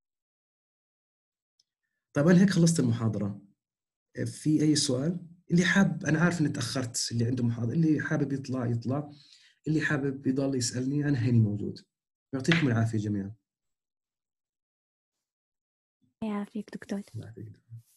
طيب أنا هيك خلصت المحاضرة. في أي سؤال؟ اللي حاب، أنا عارف إني تأخرت، اللي عنده محاضرة، اللي حابب يطلع، اللي حابب يضل يسألني، أنا هيني موجود. يعطيكم العافية جميعا. يعافيك دكتور. الله يعافيك.